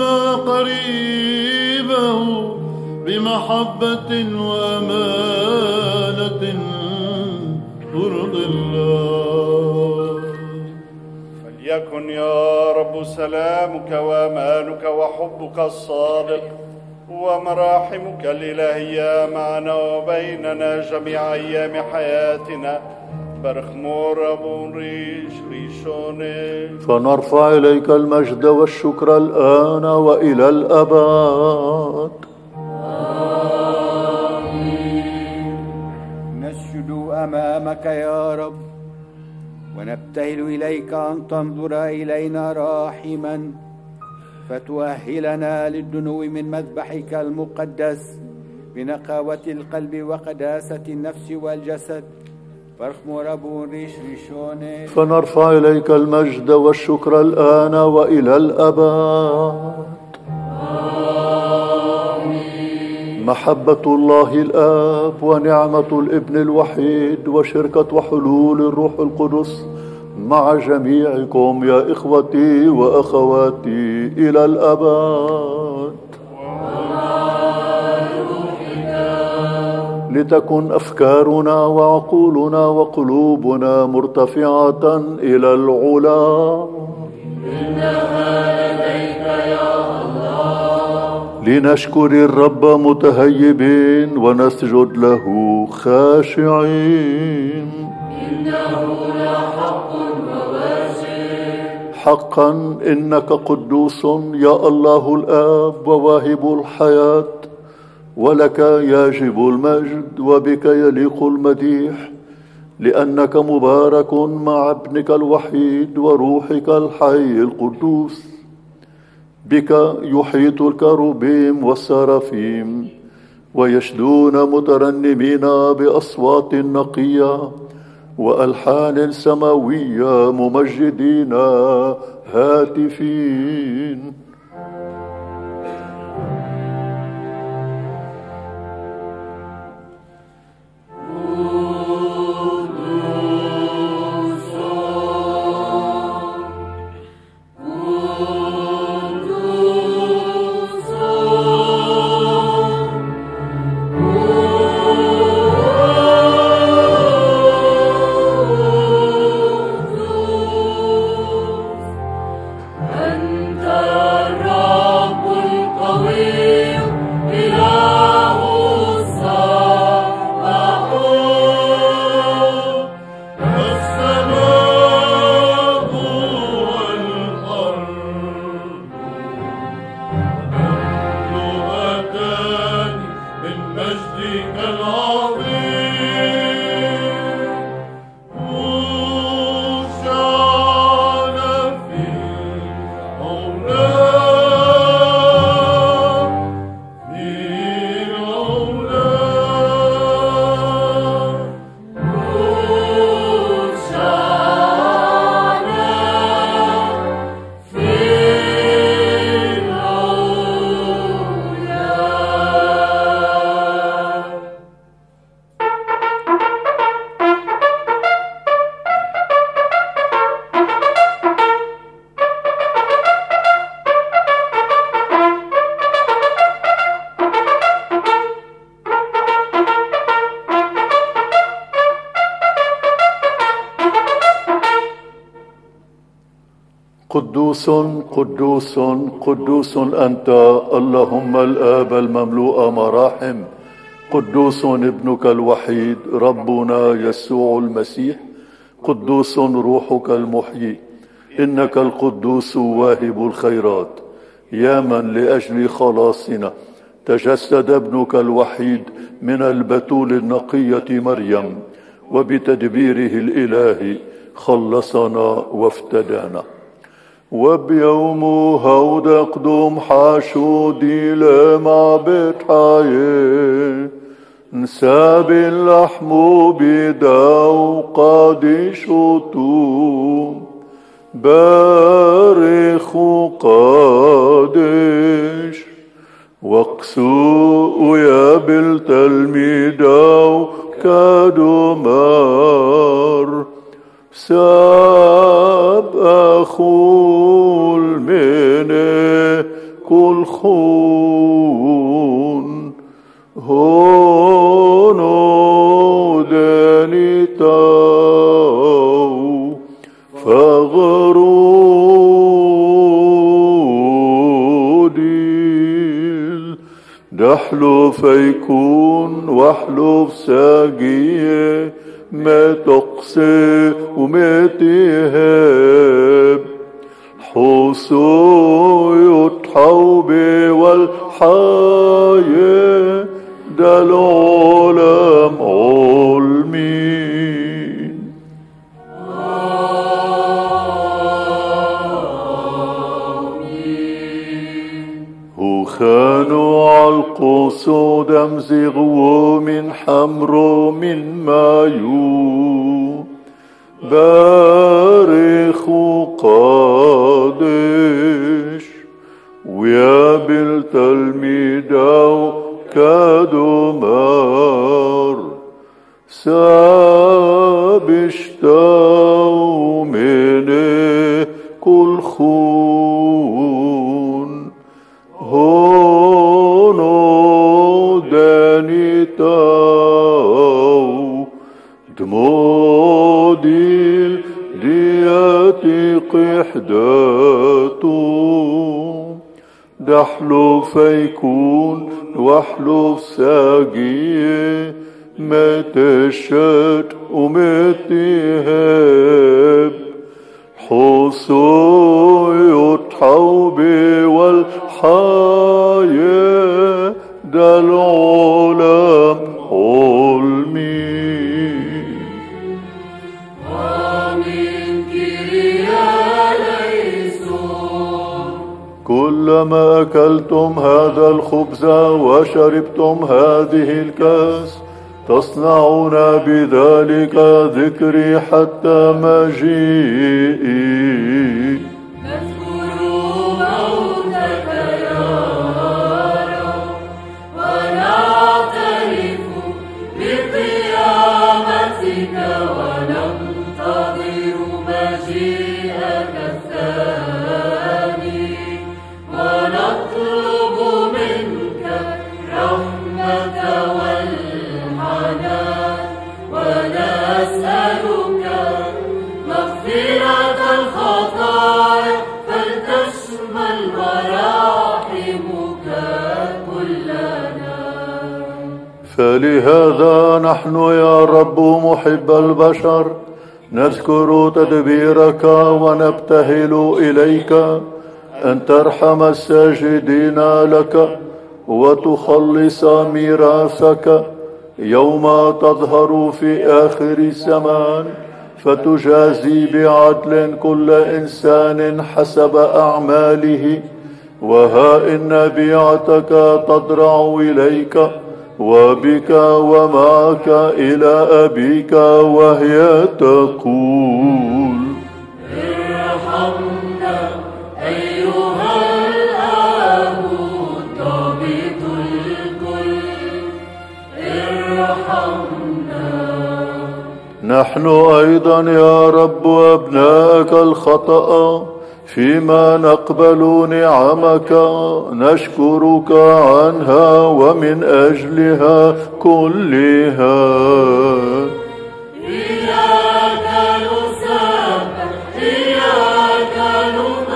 قريبه بمحبة وأمانة ترضي الله. فليكن يا رب سلامك وأمانك وحبك الصادق ومراحمك الإلهية معنا وبيننا جميع أيام حياتنا. برخمور أبو ريش ريشوني. فنرفع إليك المجد والشكر الآن وإلى الأبد. نسجد أمامك يا رب ونبتهل إليك أن تنظر إلينا راحما، فتؤهلنا للدنو من مذبحك المقدس بنقاوة القلب وقداسة النفس والجسد. فنرفع إليك المجد والشكر الآن وإلى الأبد. محبة الله الآب ونعمة الابن الوحيد وشركة وحلول الروح القدس مع جميعكم يا إخوتي وأخواتي إلى الأبد. لتكن أفكارنا وعقولنا وقلوبنا مرتفعة إلى العلا. إنها لديك يا الله. لنشكر الرب متهيبين ونسجد له خاشعين. إنه لحق وواسع. حقا إنك قدوس يا الله الآب وواهب الحياة، ولك يجب المجد وبك يليق المديح، لأنك مبارك مع ابنك الوحيد وروحك الحي القدوس. بك يحيط الكروبيم والسرافيم ويشدون مترنمين بأصوات نقية وألحان سماوية ممجدين هاتفين. أنت قدوس قدوس قدوس أنت اللهم الآب المملوء مراحم، قدوس ابنك الوحيد ربنا يسوع المسيح، قدوس روحك المحيي، إنك القدوس واهب الخيرات، يا من لأجل خلاصنا تجسد ابنك الوحيد من البتول النقية مريم، وبتدبيره الإلهي خلصنا وافتدانا. وبيوم هود قدوم حاشودي لمعبد حي نساب اللحم بداو قادش وطوم بارخ قادش وقسو يا بالتلميداو كادو مار ساب أخول مني كل خون هونو داني تاو فغروديل دحلو فيكون وحلو ساقيه ما تقسي وما تهاب حصو يتحوبي والحياة دا العالم علمين. هو خانوا عالقوسو دمزغوا من حمرو من مايو بارخ قادش ويا بالتلميداو كادو مار سابشتاو مني كل خون هونو داني تاو دموديل دياتي قحداتو دحلو فيكون وحلو ساقيه ما تشد وما تهاب حصو يتحوبي والحياة دا العالم علمين. آمين كريا ليسون. كلما أكلتم هذا الخبز وشربتم هذه الكاس تصنعون بذلك ذكري حتى مجيئي. نذكر موتك يا رب ونعترف بقيامتك وننتظر مجيئك الثاني ونطلب منك رحمة والحنان ونسألك مغفرة الخطايا فلتشمل مراحمك كلنا. فلهذا نحن يا رب محب البشر نذكر تدبيرك ونبتهل إليك أن ترحم الساجدين لك وتخلص ميراثك يوم تظهر في آخر الزمان فتجازي بعدل كل إنسان حسب أعماله. وها إن بيعتك تضرع إليك وبك ومعك إلى أبيك وهي تقول ارحمنا أيها الآب ضابط الكل ارحمنا. نحن أيضا يا رب أبناءك الخطأ فيما نقبل نعمك نشكرك عنها ومن أجلها كلها. إياك نسبح إياك نمجد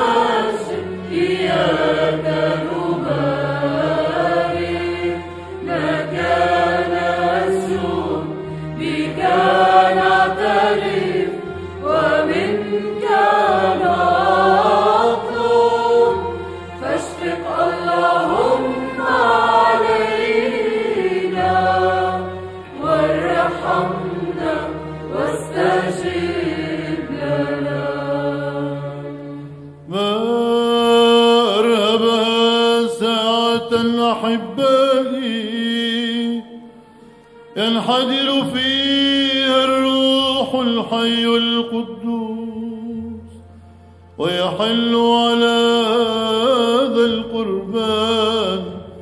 أحبائي ينحدر فيها الروح الحي القدوس ويحل على هذا القربان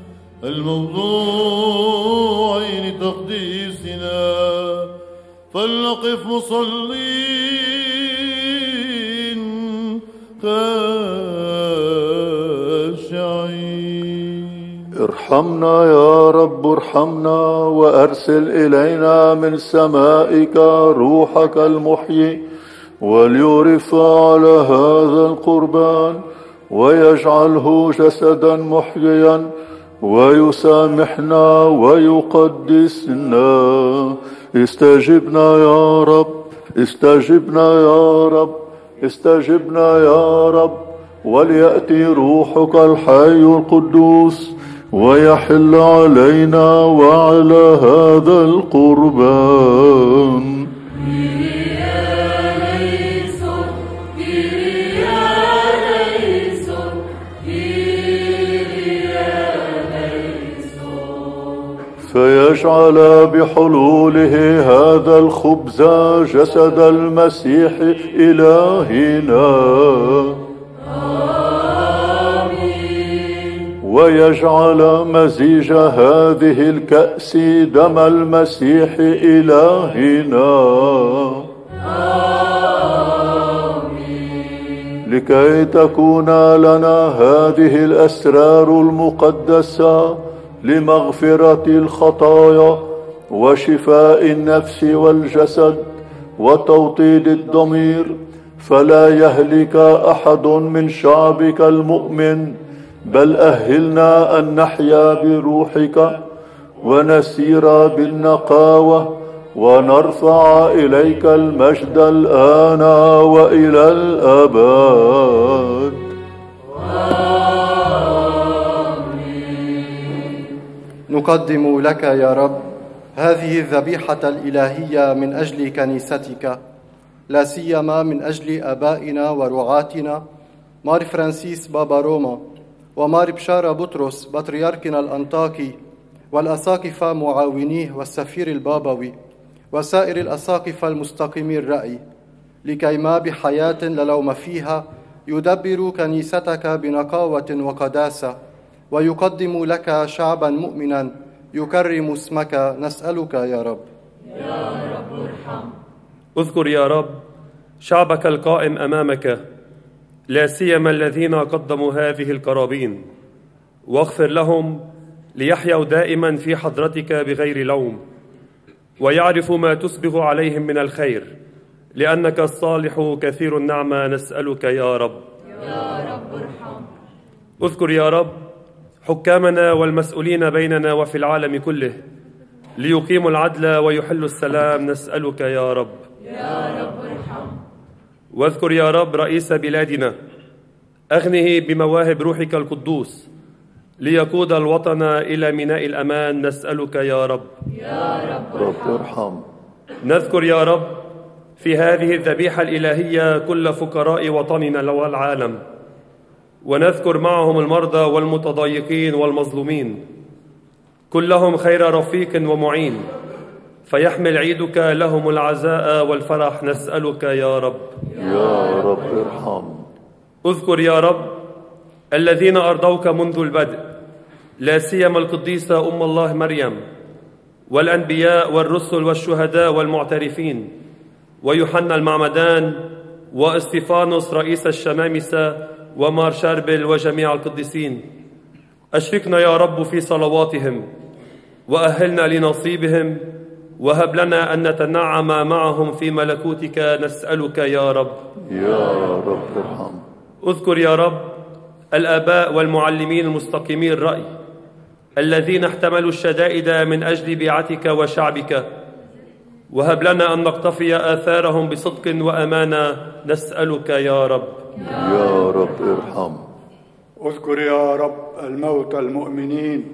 الموضوع لتقديسنا، فلنقف مصلين خاشعين. ارحمنا يا رب ارحمنا، وأرسل إلينا من سمائك روحك المحيي، وليرف على هذا القربان ويجعله جسدا محييا ويسامحنا ويقدسنا. استجبنا يا رب، استجبنا يا رب، استجبنا يا رب، وليأتي روحك الحي القدوس ويحل علينا وعلى هذا القربان. فيجعل بحلوله هذا الخبز جسد المسيح إلهنا، آمين. ويجعل مزيج هذه الكأس دم المسيح إلهنا، آمين. لكي تكون لنا هذه الأسرار المقدسة لمغفرة الخطايا وشفاء النفس والجسد وتوطيد الضمير، فلا يهلك أحد من شعبك المؤمن، بل أهلنا أن نحيا بروحك ونسير بالنقاوة ونرفع إليك المجد الآن وإلى الأبد. نقدم لك يا رب هذه الذبيحة الإلهية من أجل كنيستك، لا سيما من أجل آبائنا ورعاتنا مار فرانسيس بابا روما، ومار بشارة بطرس بطريركنا الأنطاكي، والأساقفة معاونيه والسفير البابوي، وسائر الأساقفة المستقيمي الرأي، لكي ما بحياة للوم فيها يدبر كنيستك بنقاوة وقداسة، ويقدم لك شعبا مؤمنا يكرم اسمك. نسألك يا رب. يا رب ارحم. اذكر يا رب شعبك القائم أمامك، لا سيما الذين قدموا هذه القرابين، واغفر لهم ليحيوا دائما في حضرتك بغير لوم، ويعرفوا ما تسبغ عليهم من الخير، لأنك الصالح كثير النعمة. نسألك يا رب. يا رب ارحم. اذكر يا رب حكامنا والمسؤولين بيننا وفي العالم كله، ليقيموا العدل ويحلوا السلام. نسألك يا رب. يا رب ارحم. واذكر يا رب رئيس بلادنا، أغنه بمواهب روحك القدوس ليقود الوطن إلى ميناء الأمان. نسألك يا رب. يا رب ارحم. نذكر يا رب في هذه الذبيحة الإلهية كل فقراء وطننا والعالم، ونذكر معهم المرضى والمتضايقين والمظلومين، كلهم خير رفيق ومعين، فيحمل عيدك لهم العزاء والفرح. نسألك يا رب. يا رب ارحم. اذكر يا رب الذين أرضوك منذ البدء، لا سيما القديسة أم الله مريم، والأنبياء والرسل والشهداء والمعترفين، ويوحنا المعمدان، واستيفانوس رئيس الشمامسة، ومار شاربل، وجميع القديسين. أشركنا يا رب في صلواتهم، وأهلنا لنصيبهم، وهب لنا أن نتنعم معهم في ملكوتك. نسألك يا رب. يا رب ارحم. اذكر يا رب الآباء والمعلمين المستقيمين الرأي، الذين احتملوا الشدائد من أجل بيعتك وشعبك، وهب لنا أن نقتفي آثارهم بصدق وأمانة. نسألك يا رب. يا رب ارحم. اذكر يا رب الموتى المؤمنين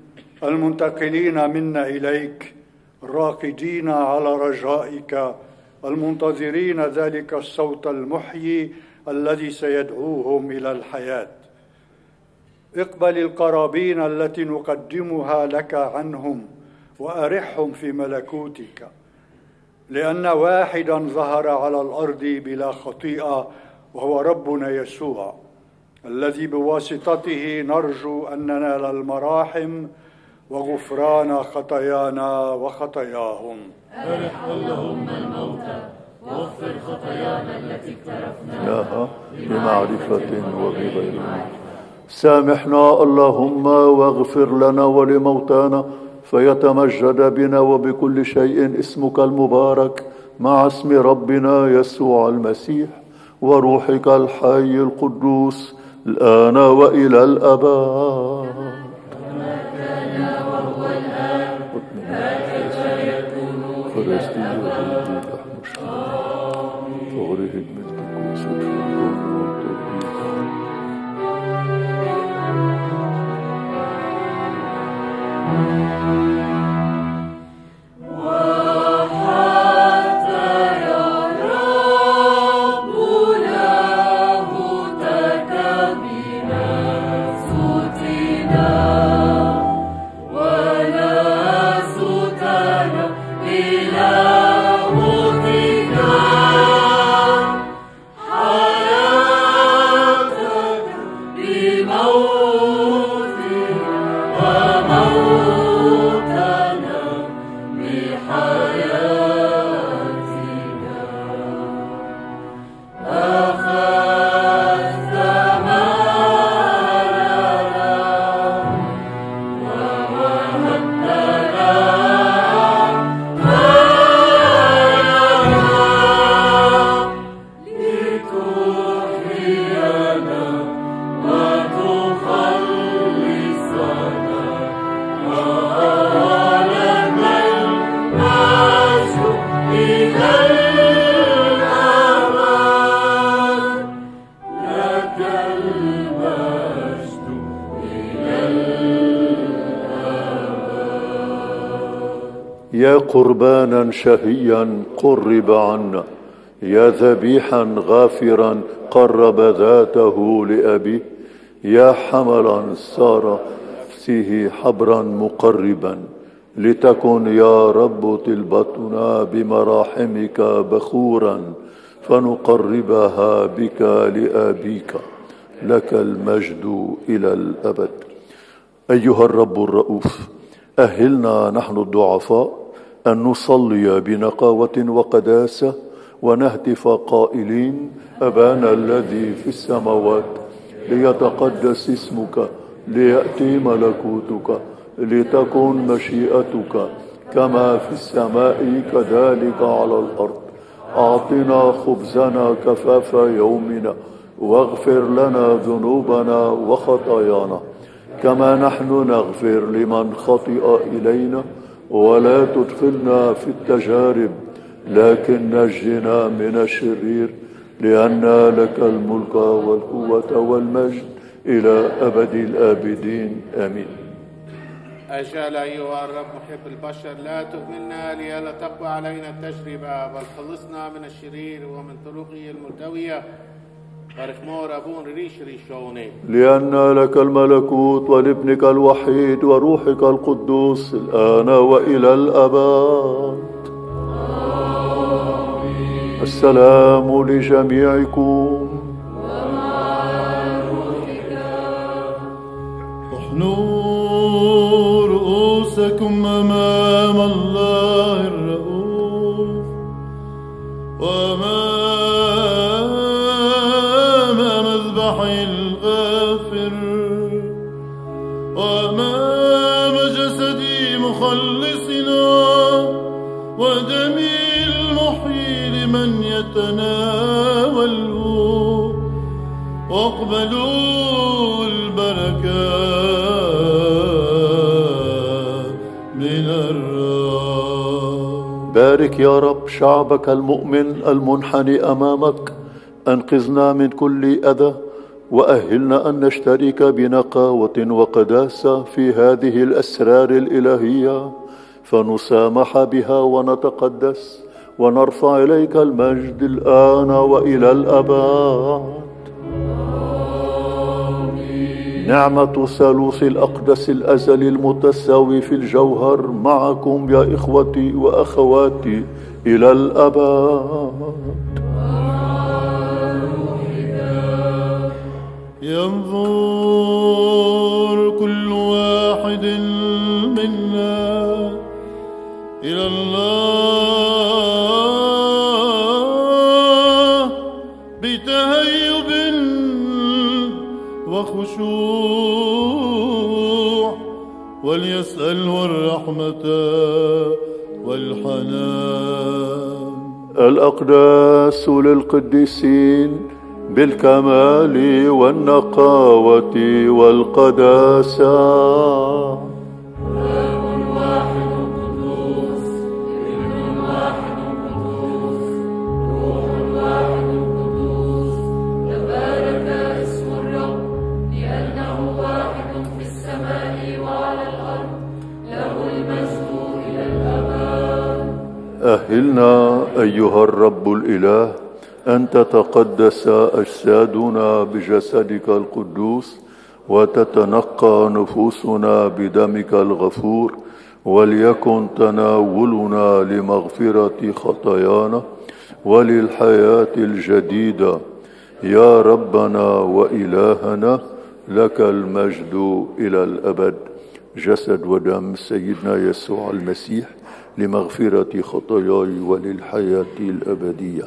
المنتقلين منا إليك، الراقدين على رجائك، المنتظرين ذلك الصوت المحيي الذي سيدعوهم إلى الحياة. اقبل القرابين التي نقدمها لك عنهم وأرحهم في ملكوتك، لأن واحدا ظهر على الأرض بلا خطيئة وهو ربنا يسوع، الذي بواسطته نرجو أن ننال المراحم وغفران خطايانا وخطاياهم. أرح اللهم الموتى واغفر خطايانا التي اقترفناها بمعرفة وبغير. سامحنا اللهم واغفر لنا ولموتانا، فيتمجد بنا وبكل شيء اسمك المبارك مع اسم ربنا يسوع المسيح وروحك الحي القدوس الآن وإلى الأبد. كما كان وهو الآن هكذا يكون إلى الأبد. يا قربانا شهيا قرب عنا، يا ذبيحا غافرا قرب ذاته لأبيه، يا حملا صار نفسه حبرا مقربا، لتكن يا رب طلبتنا بمراحمك بخورا فنقربها بك لأبيك، لك المجد إلى الأبد. أيها الرب الرؤوف، أهلنا نحن الضعفاء أن نصلي بنقاوة وقداسة ونهتف قائلين: أبانا الذي في السماوات، ليتقدس اسمك، ليأتي ملكوتك، لتكن مشيئتك كما في السماء كذلك على الأرض. أعطنا خبزنا كفاف يومنا، واغفر لنا ذنوبنا وخطايانا كما نحن نغفر لمن خطئ إلينا، ولا تدخلنا في التجارب لكن نجنا من الشرير، لأن لك الملك والقوة والمجد إلى أبد الآبدين آمين. أجل أيها الرب محب البشر، لا تهملنا لئلا تقوى علينا التجربة، بل خلصنا من الشرير ومن طرقه الملتوية. لأن لك الملكوت ولابنك الوحيد وروحك القدوس الآن وإلى الأبد. آمين. السلام لجميعكم. احنوا رؤوسكم أمام الله الرؤوف وأمام الغافر وأمام جسد مخلصنا ودم المحيي لمن يتناوله، واقبلوا البركات من الرب. بارك يا رب شعبك المؤمن المنحني أمامك، أنقذنا من كل أذى، وأهلنا أن نشترك بنقاوة وقداسة في هذه الأسرار الإلهية، فنسامح بها ونتقدس ونرفع إليك المجد الآن وإلى الأبد. نعمة الثالوث الأقدس الأزلي المتساوي في الجوهر معكم يا إخوتي وأخواتي إلى الأبد. ينظر كل واحد منا إلى الله بتهيب وخشوع، وليسأله الرحمة والحنان. الأقداس للقديسين بالكمال والنقاوة والقداسة. أهلنا أيها الرب الإله أن تتقدس أجسادنا بجسدك القدوس، وتتنقى نفوسنا بدمك الغفور، وليكن تناولنا لمغفرة خطايانا وللحياة الجديدة. يا ربنا وإلهنا لك المجد إلى الأبد. جسد ودم سيدنا يسوع المسيح لمغفرة خطاياي وللحياة الأبدية.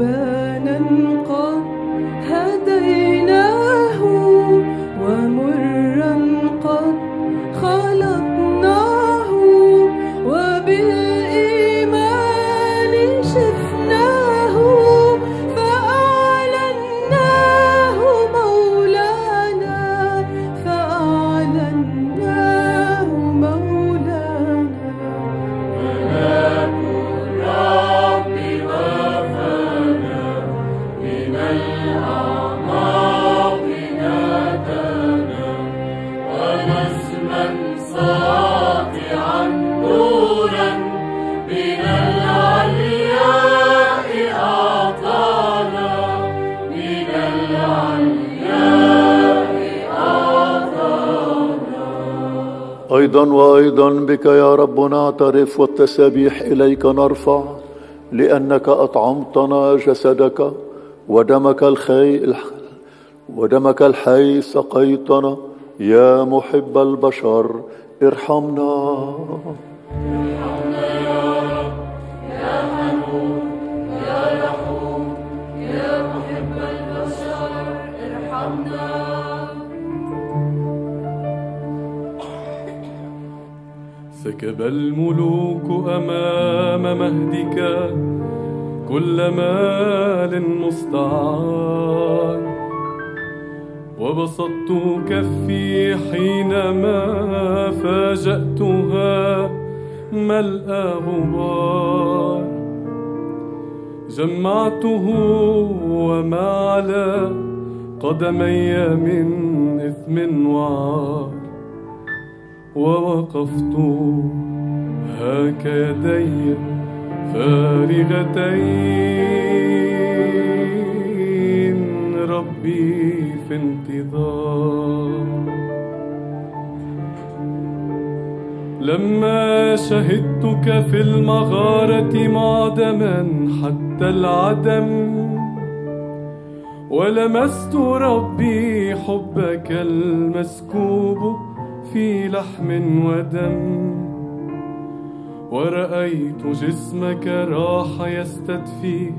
إنسانا قد هديناه ومرا قد خلقناه وبالإيمان شفناه فأعلناه مولانا فأعلناه مولانا ملاك الرب وفانا من الأعماق نادانا ونسما ساطعا نورا من العلياء أعطانا من العلياء أعطانا. أيضا وأيضا بك يا رب نعترف والتسابيح إليك نرفع، لأنك أطعمتنا جسدك ودمك الخي ودمك الحي سقيتنا. يا محب البشر ارحمنا. ارحمنا يا رب يا حنون يا رحوم يا محب البشر ارحمنا. سكب الملوك أمام مهدك كل مال مستعار، وبسطت كفي حينما فاجأتها ملأ غبار. جمعته وما على قدمي من إثم وعار، ووقفت هاك يدي فارغتين ربي في انتظار. لما شهدتك في المغارة معدما حتى العدم، ولمست ربي حبك المسكوب في لحم ودم، ورأيت جسمك راح يستدفي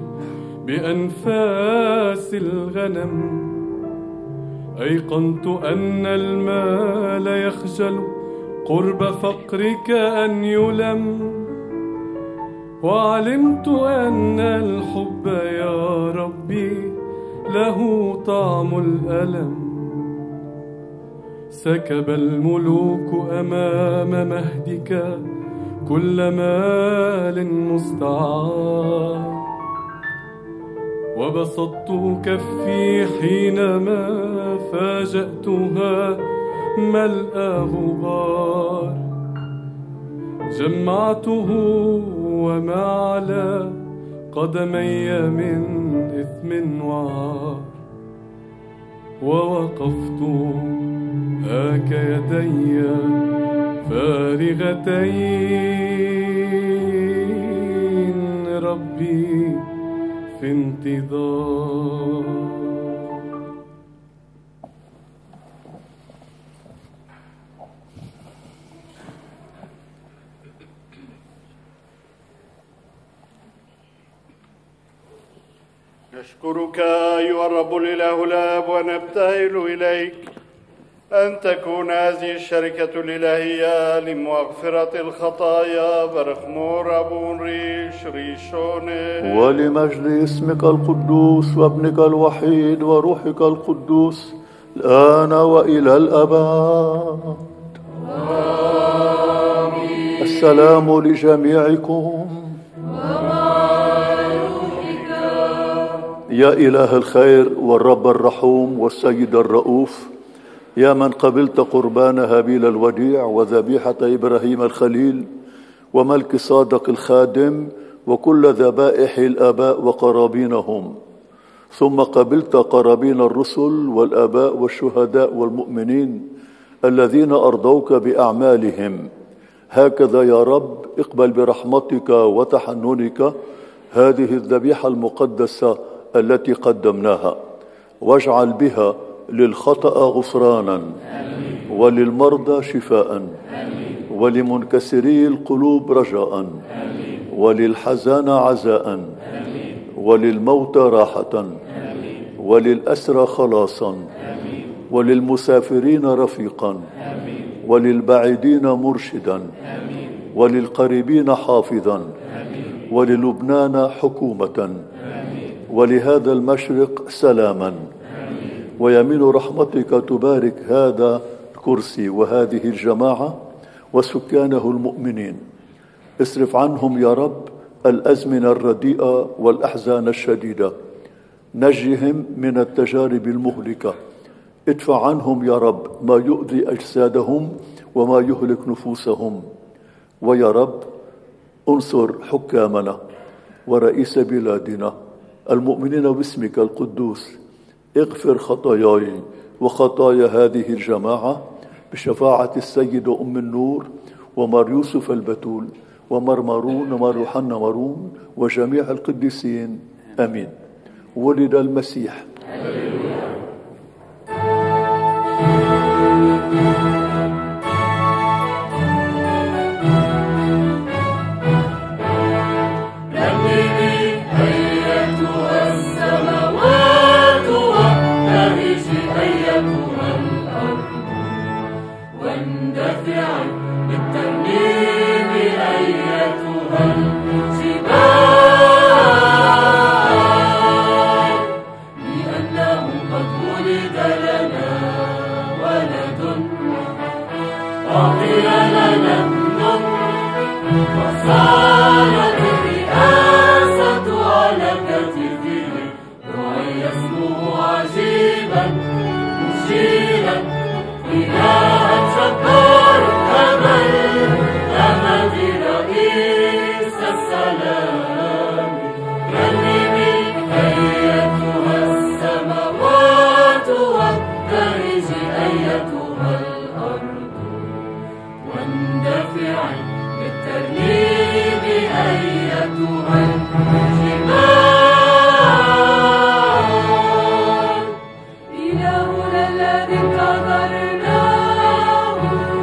بأنفاس الغنم. أيقنت أن المال يخجل قرب فقرك أن يلم، وعلمت أن الحب يا ربي له طعم الألم. سكب الملوك أمام مهدك كل مال مستعار، وبسطت كفي حينما فاجأتها ملأ غبار. جمعته وما على قدمي من إثم وعار، ووقفت هاك يدي فارغتين ربي في انتظار. نشكرك أيها الرب الإله الآب ونبتهل إليك أن تكون هذه الشركة الإلهية لمغفرة الخطايا برخمور أبون ريش ريشوني، ولمجد اسمك القدوس وابنك الوحيد وروحك القدوس الآن وإلى الأبد. آمين. السلام لجميعكم. يا إله الخير والرب الرحوم والسيد الرؤوف، يا من قبلت قربان هابيل الوديع وذبيحة إبراهيم الخليل وملك صادق الخادم وكل ذبائح الآباء وقرابينهم، ثم قبلت قرابين الرسل والآباء والشهداء والمؤمنين الذين أرضوك بأعمالهم، هكذا يا رب اقبل برحمتك وتحننك هذه الذبيحة المقدسة التي قدمناها، واجعل بها للخطأ غفرانا وللمرضى شفاء ولمنكسري القلوب رجاء وللحزان عزاء وللموتى راحة وللأسرى خلاصا وللمسافرين رفيقا وللبعيدين مرشدا وللقريبين حافظا وللبنان حكومة ولهذا المشرق سلاما. ويمين رحمتك تبارك هذا الكرسي وهذه الجماعة وسكانه المؤمنين. اصرف عنهم يا رب الأزمنة الرديئة والأحزان الشديدة، نجهم من التجارب المهلكة، ادفع عنهم يا رب ما يؤذي أجسادهم وما يهلك نفوسهم. ويا رب انصر حكامنا ورئيس بلادنا المؤمنين باسمك القدوس. اغفر خطاياي وخطايا هذه الجماعة بشفاعة السيدة أم النور ومار يوسف البتول ومار مارون ومار يوحنا مارون وجميع القديسين. آمين. ولد المسيح. صارت الرئاسة على كتفه، رعي اسمه عجيبا مشيرا، إلها جبار أمل أمد رئيس السلام. كلمي أيتها السماوات وابتهجي أيتها الأرض، واندفعي بالترنيم أيتها الجبال. إلهنا الذي انتظرناه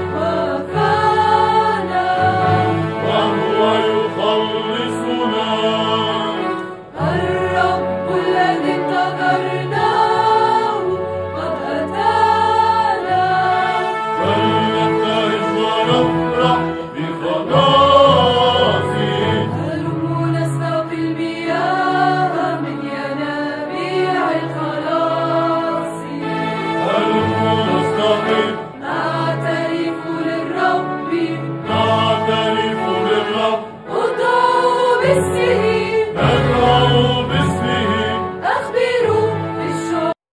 وفانا، وهو يخلصنا. الرب الذي انتظرناه قد أتانا، فلنبتهج ونفرح بخلاصه. هلموا نستقي المياه من ينابيع الخلاص، هلموا نستقي نعترف للرب، نعترف للرب. ادعوا بالسلام